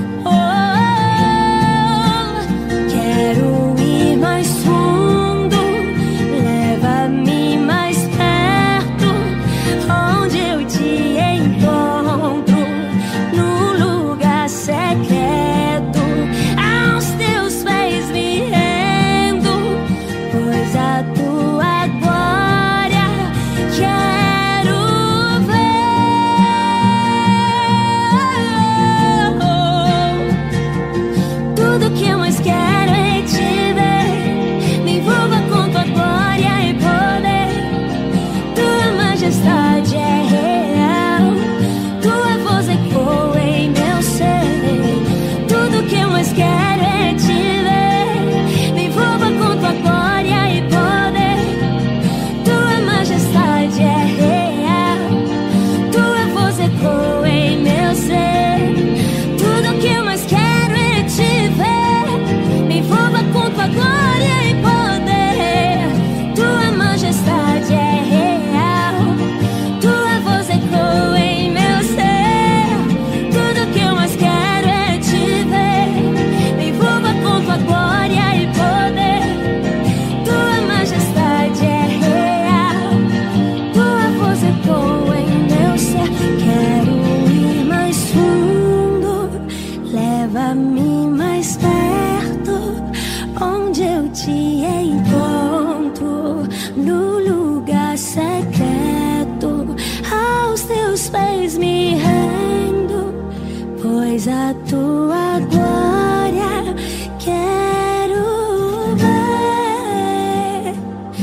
Oh, quero ir mais fundo, leva-me mais perto, onde eu te encontro, num lugar secreto. Aos teus pés me rendo, pois a tua glória quero ver. Tudo que eu mais quero é te ver. Me envolva com tua glória e poder. Tua majestade é real, tua voz ecoa em meu ser. Tudo que eu mais quero é te ver. Me envolva com tua glória e poder. Tua majestade é real, tua voz ecoa em meu ser. Tudo que eu mais quero é te ver. Me envolva com tua glória e poder. Tua majestade é real, tua voz ecoa em meu ser. Tudo que eu mais quero é te ver. leva-me mais perto, onde eu te encontro, no lugar secreto. Aos teus pés me rendo, pois a tua glória quero ver.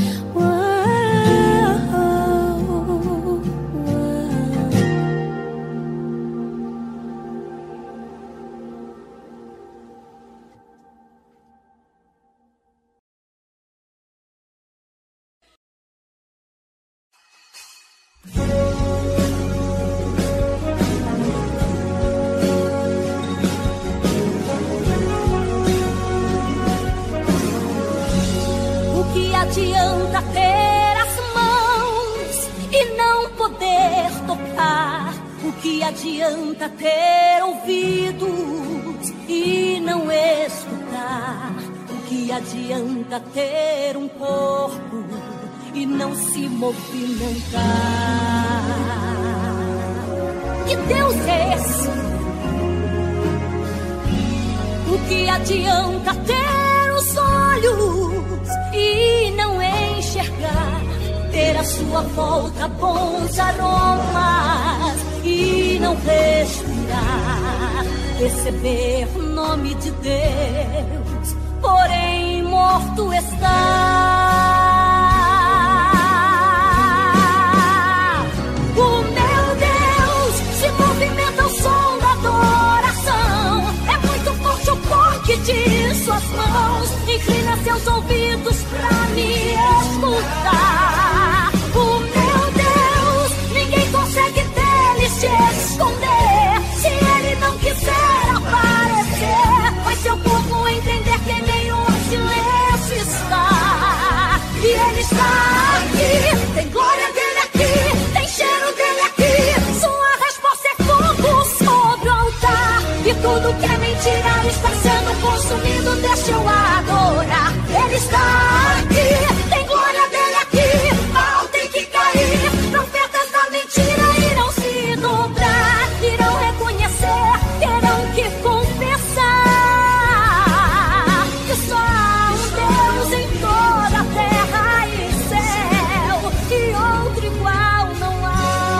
O que adianta ter as mãos e não poder tocar? O que adianta ter ouvidos e não escutar? O que adianta ter um corpo e não se movimentar? Que Deus é esse? O que adianta ter os olhos e não enxergar? Ter à sua volta bons aromas e não respirar? Receber o nome de Deus, porém morto está. O meu Deus se movimenta ao som da adoração. É muito forte o toque de suas mãos. Inclina seus ouvidos pra me escutar. O meu Deus, ninguém consegue dele se esconder. Se ele não quiser aparecer, faz seu povo entender que em meio ao silêncio está. E ele está aqui, tem glória dele aqui, tem cheiro dele aqui. Sua resposta é fogo sobre o altar. E tudo que é mentira está sendo consumido, deixa eu adorar. Ele está aqui, tem glória dele aqui. Mal tem que cair, profetas da mentira irão se dobrar. Irão reconhecer, terão que confessar que só há um Deus em toda a terra e céu, e outro igual não há.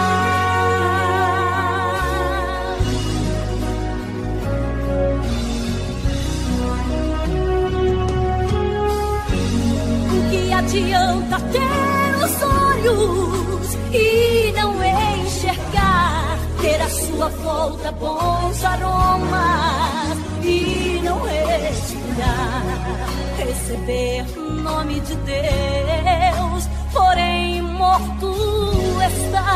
O que adianta ter os olhos e não enxergar? Ter à sua volta bons aromas e não respirar? Receber o nome de Deus, porém morto está.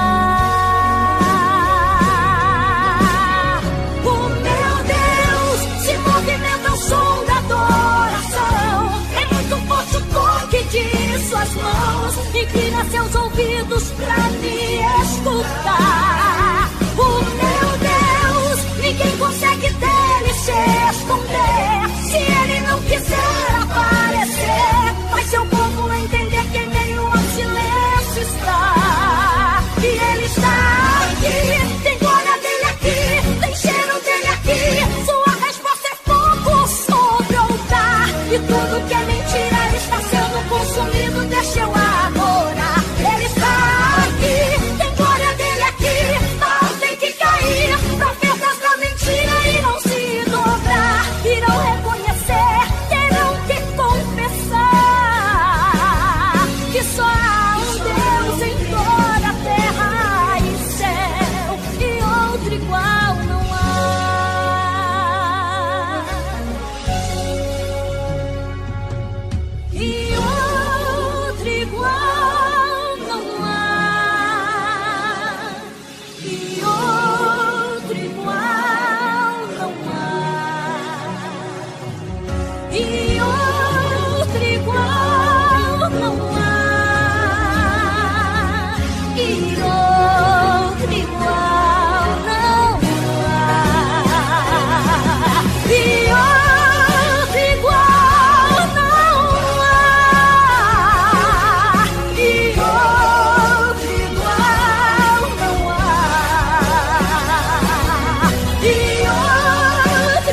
O meu Deus se movimenta ao som da adoração. É muito forte o toque de suas mãos. Inclina seus ouvidos pra me escutar. O meu Deus, ninguém consegue dele se esconder. Se ele não quiser aparecer, faz seu povo entender que em meio ao silêncio está. E ele está aqui, tem glória dele aqui, tem cheiro dele aqui. Sua resposta é fogo sobre o altar. E tudo que é mentira está sendo consumido, deixa eu adorar. Ele está aqui, tem glória dele aqui. Mal tem que cair, profetas da mentira irão se dobrar. Irão reconhecer, terão que confessar que só há um Deus em toda a terra e céu, e outro igual não há. E outro igual não há. E outro igual não há. E outro igual não há. E outro igual não há. E outro igual não há. E outro igual não há. E outro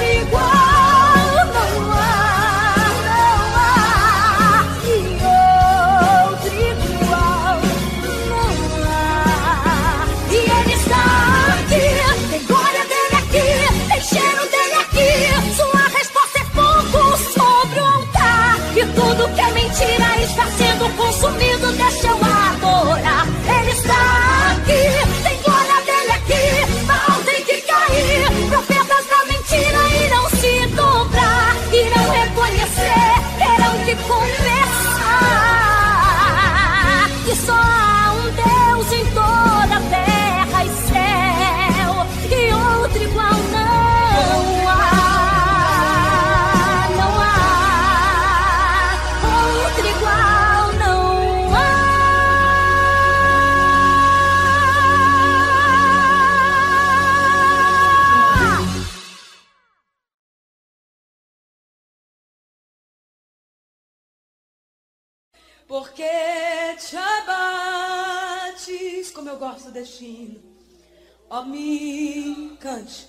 Porque te abates, como eu gosto deste hino. Ó, me cante,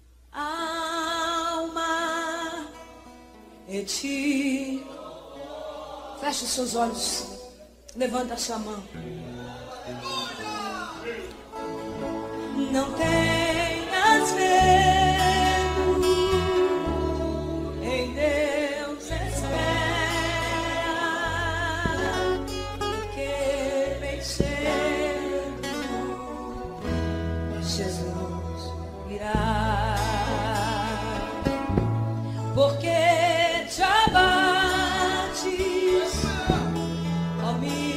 alma, e ti. Feche os seus olhos, levanta a sua mão. Não tenhas medo, em Deus espera, porque bem cedo Jesus virá. Porque te abates, ó mim.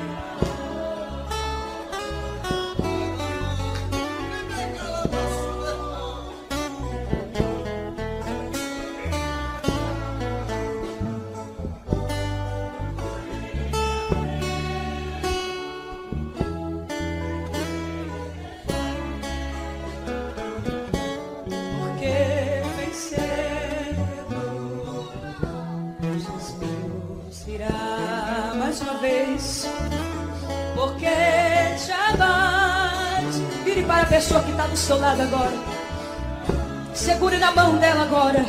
Porque te abate. Vire para a pessoa que está do seu lado agora. Segure na mão dela agora.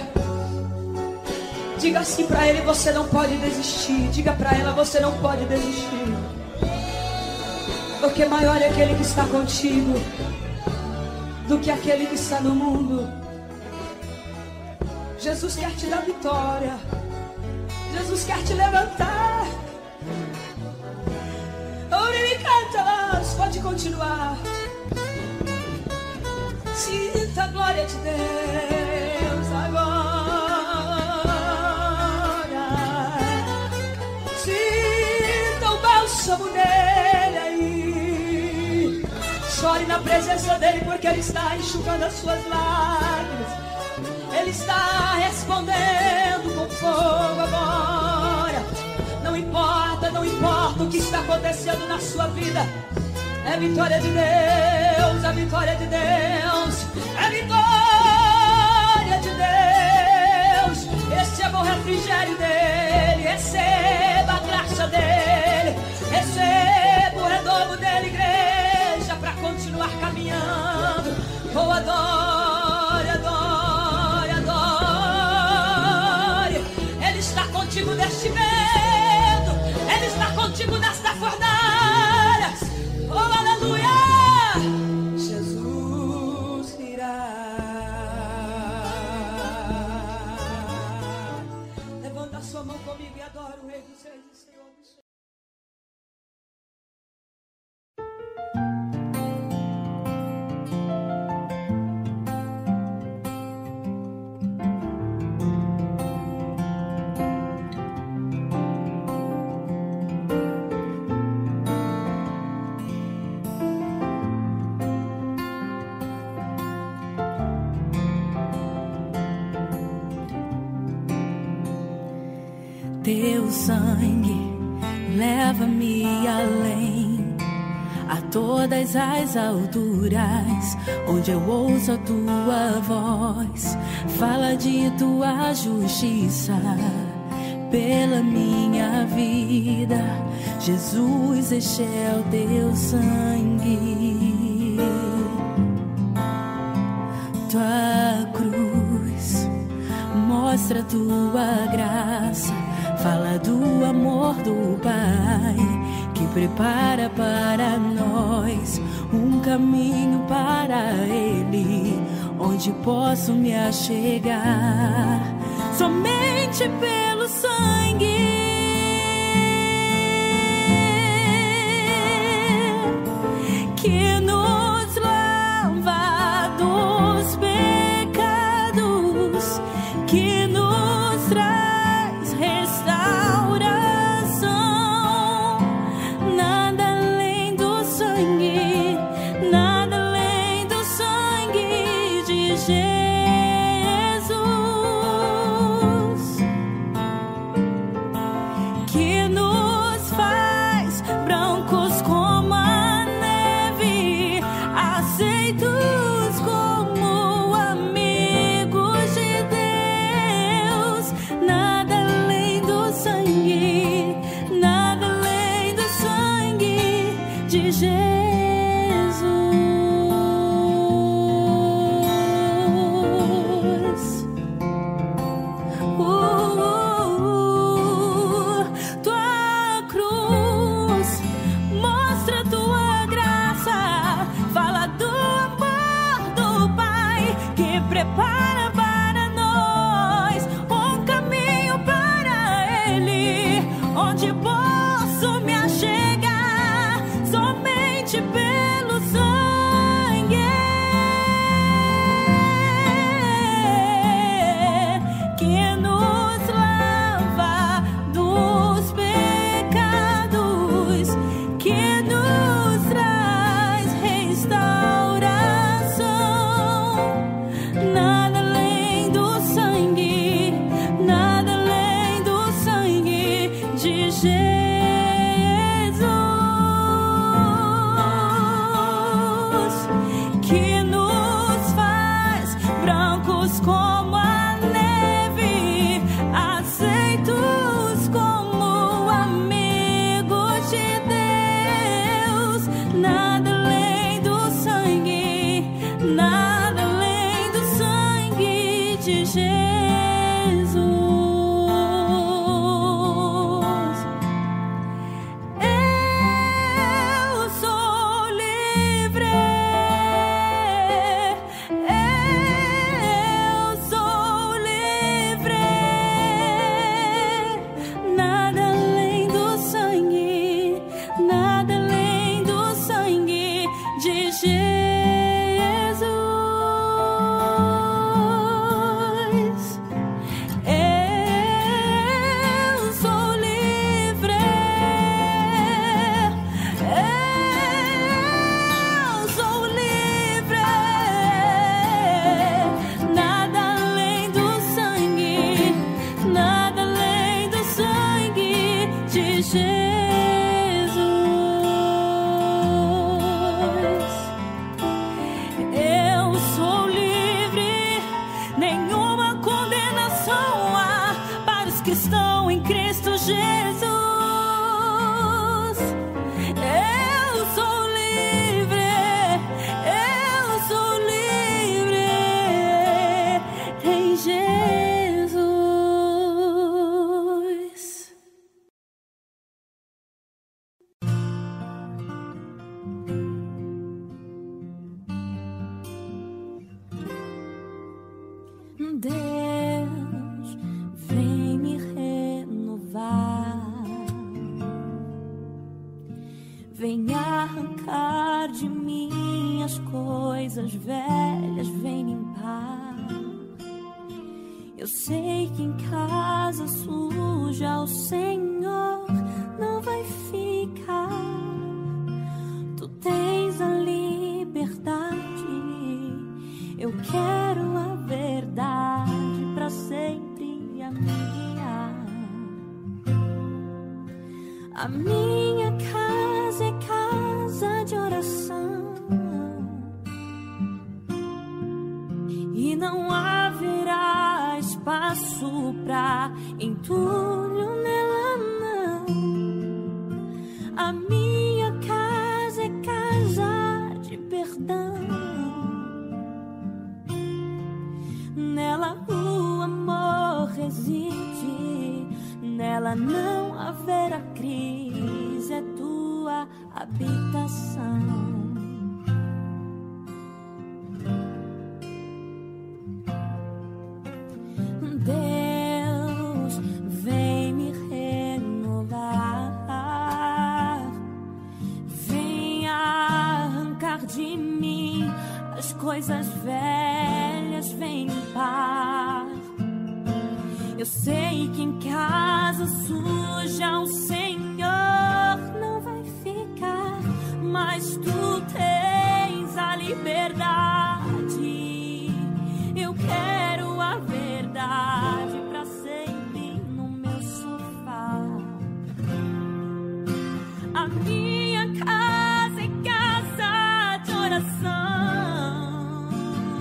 Diga assim para ele: você não pode desistir. Diga para ela: você não pode desistir. Porque maior é aquele que está contigo do que aquele que está no mundo. Jesus quer te dar vitória. Jesus quer te levantar. Pode continuar. Sinta a glória de Deus agora. Sinta o bálsamo dele aí. Chore na presença dele, porque ele está enxugando as suas lágrimas. Ele está respondendo com fogo agora. Não importa, não importa o que está acontecendo na sua vida. É vitória de Deus, é vitória de Deus, é vitória de Deus. Receba o refrigério dele, receba a graça dele, receba o renovo dele, igreja, para continuar caminhando. Oh, adore, adore, adore. Ele está contigo neste medo, ele está contigo nesta fornalha. Oh, aleluia! Jesus irá. Levanta a sua mão comigo e adora o Rei dos Reis e Senhor dos Senhores. Teu sangue leva-me além, a todas as alturas, onde eu ouço a tua voz. Fala de tua justiça pela minha vida. Jesus, este é o teu sangue. Tua cruz mostra tua graça. Fala do amor do Pai, que prepara para nós um caminho para Ele, onde posso me achegar somente pelo sangue que nos lava dos pecados, que nos traz restauração. Nada além do sangue, nada além do sangue de Jesus, que nos faz brancos como a neve, aceitos como amigos de Deus. onde posso me achegar somente pelo sangue que nos lava dos pecados, que nos traz restauração. Nada além do sangue, nada além do sangue de Jesus. Que nos faz brancos como a neve, aceitos como amigos de Deus. Nada além do sangue, nada além do sangue de Jesus. Eu sou livre. Eu sou livre. Nada além do sangue, nada além do sangue de Jesus. Eu sou livre. Eu sou livre. Nada além do sangue, nada além do sangue de Jesus. Eu sou livre, nenhuma condenação há para os que estão em Cristo Jesus. Eu sou livre, eu sou livre em Jesus. Deus, vem me renovar, vem arrancar de mim as coisas velhas, vem limpar. Eu sei que em casa suja o Senhor não vai ficar. Tu tens a liberdade, eu quero a verdade pra sempre a minha. A minha casa é casa de oração e não haverá espaço pra entulho nela, não. A minha casa é casa de perdão. Nela o amor reside, nela não haverá crise, é tua habitação. Deus, vem me renovar, vem arrancar de mim as coisas velhas, vem limpar. Eu sei que em casa suja o Senhor não vai ficar, mas tu tens a liberdade. Eu quero a verdade pra sempre no meu sofá. A minha casa é casa de oração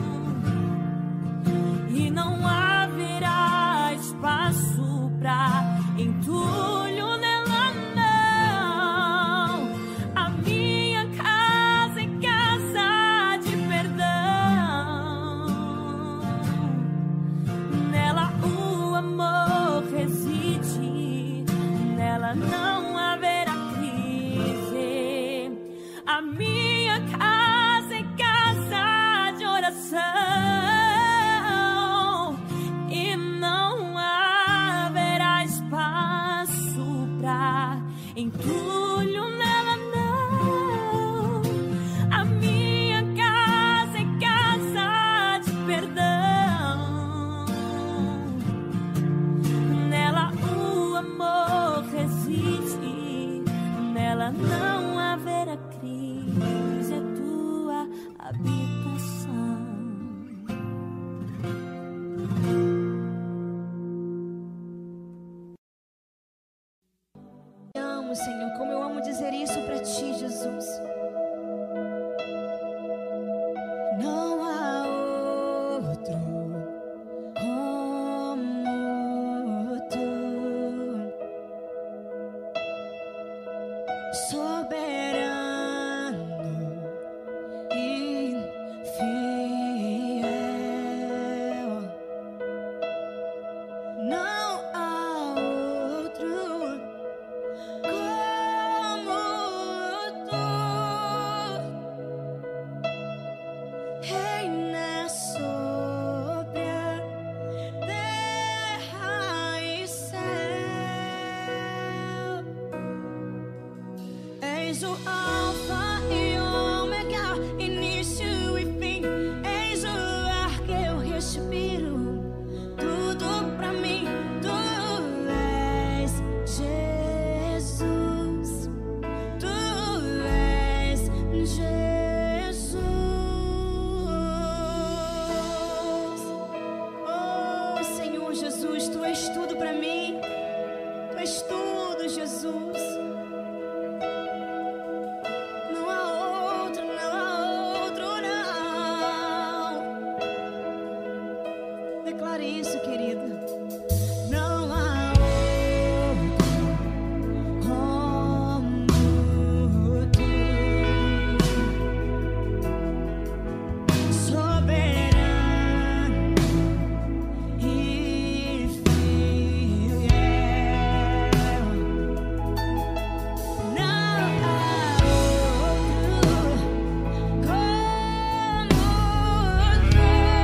e não haverá espaço pra entulho nela, não. A minha casa é casa de perdão. Nela o amor reside, nela não haverá crise. A minha casa é casa de oração e não haverá espaço pra amo, Senhor, como eu amo dizer isso para Ti, Jesus. Não há outro como Tu, soberano e fiel. Não há outro como Tu. Reina sobre a terra e céu. És o Alfa e Ômega, início e fim. És o ar que eu respiro. Tudo pra mim, Tu és Jesus. Tu és Jesus. Oh, Senhor Jesus, Tu és tudo pra mim. Tu és tudo, Jesus. Não há outro, não há outro, não. Declare isso, querida. Não há outro como Tu, soberano e fiel. Não há outro como Tu.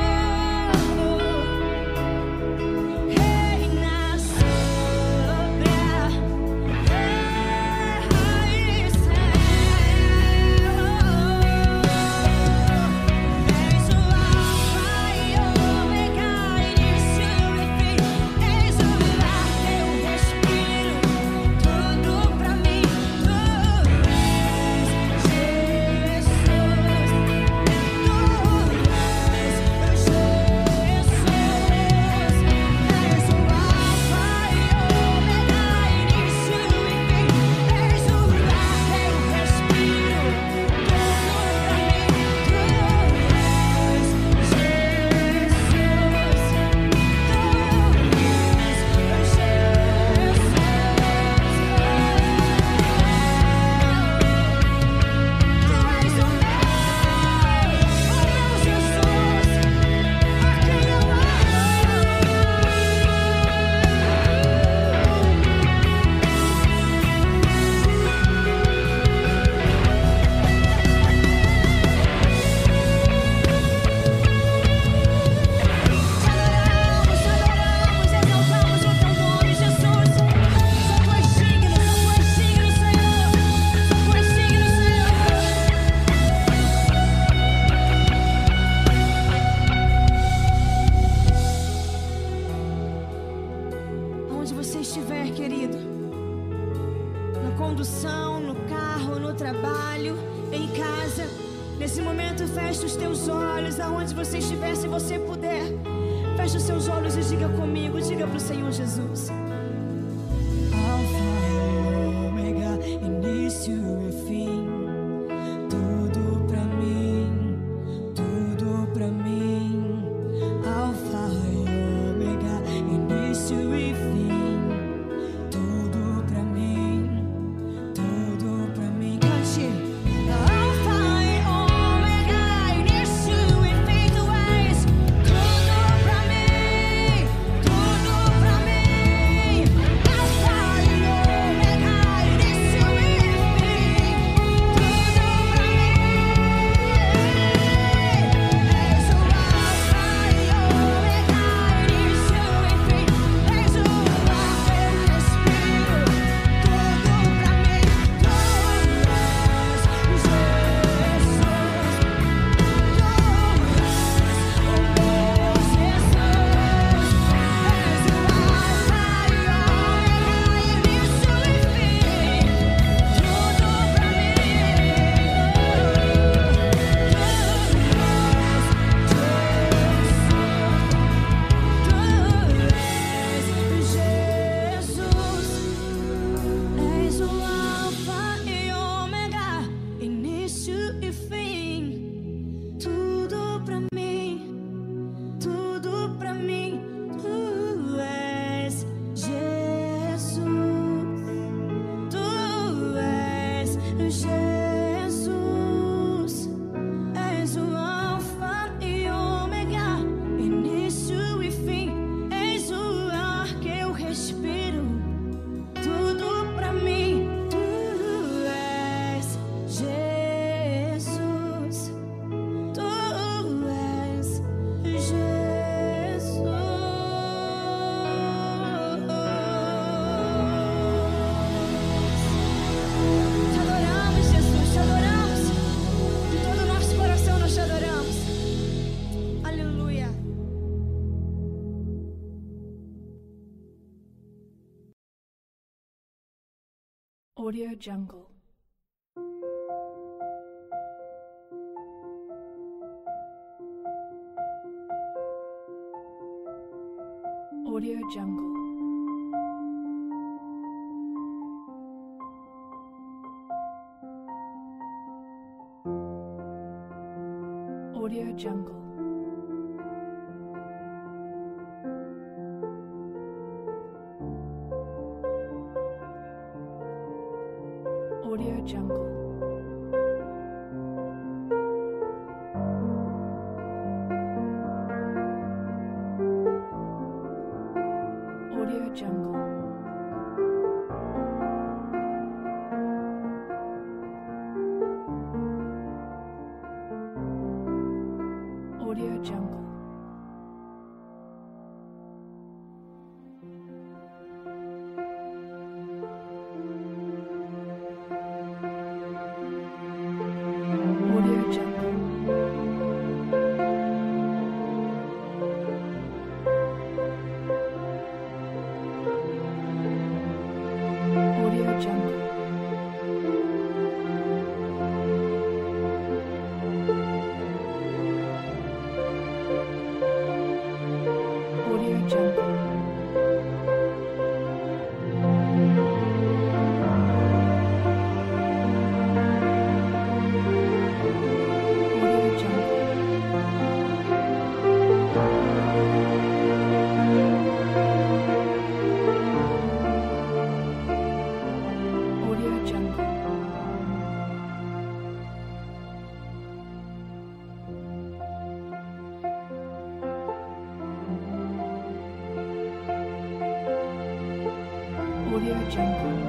Reina sobre a terra e céu. És o Alfa e Ômega, início e fim. És o ar que eu respiro. Tudo pra mim, Tu és Jesus. Tu és Jesus. És o Alfa e Ômega, início e fim. És o ar que eu respiro. Tudo pra mim, Tu és Onde você estiver, querido, na condução, no carro, no trabalho, em casa, nesse momento feche os teus olhos. Aonde você estiver, se você puder, feche os seus olhos e diga comigo, diga pro Senhor Jesus. Alfa e Ômega, início e fim. Tudo pra mim, tudo pra mim. Alfa e Ômega, início e fim. Tudo pra mim, tudo pra mim. Cante. Alfa e Ômega, início e fim. Tu és tudo pra mim, tudo pra mim. Alfa e Ômega. Audio Jungle. Audio Jungle. Audio Jungle. Audio Jungle. Audio Jungle. Audio Jungle. Audio Jungle. Audio Jungle. Audio Jungle. Audio Jungle. Audio Jungle. Audio Jungle.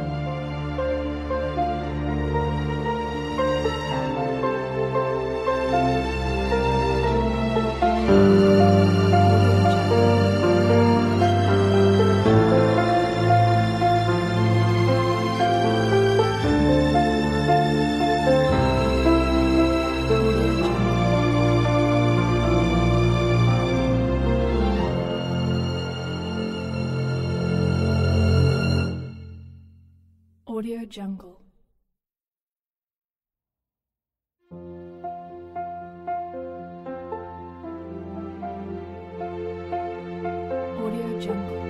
Audio Jungle. Audio Jungle.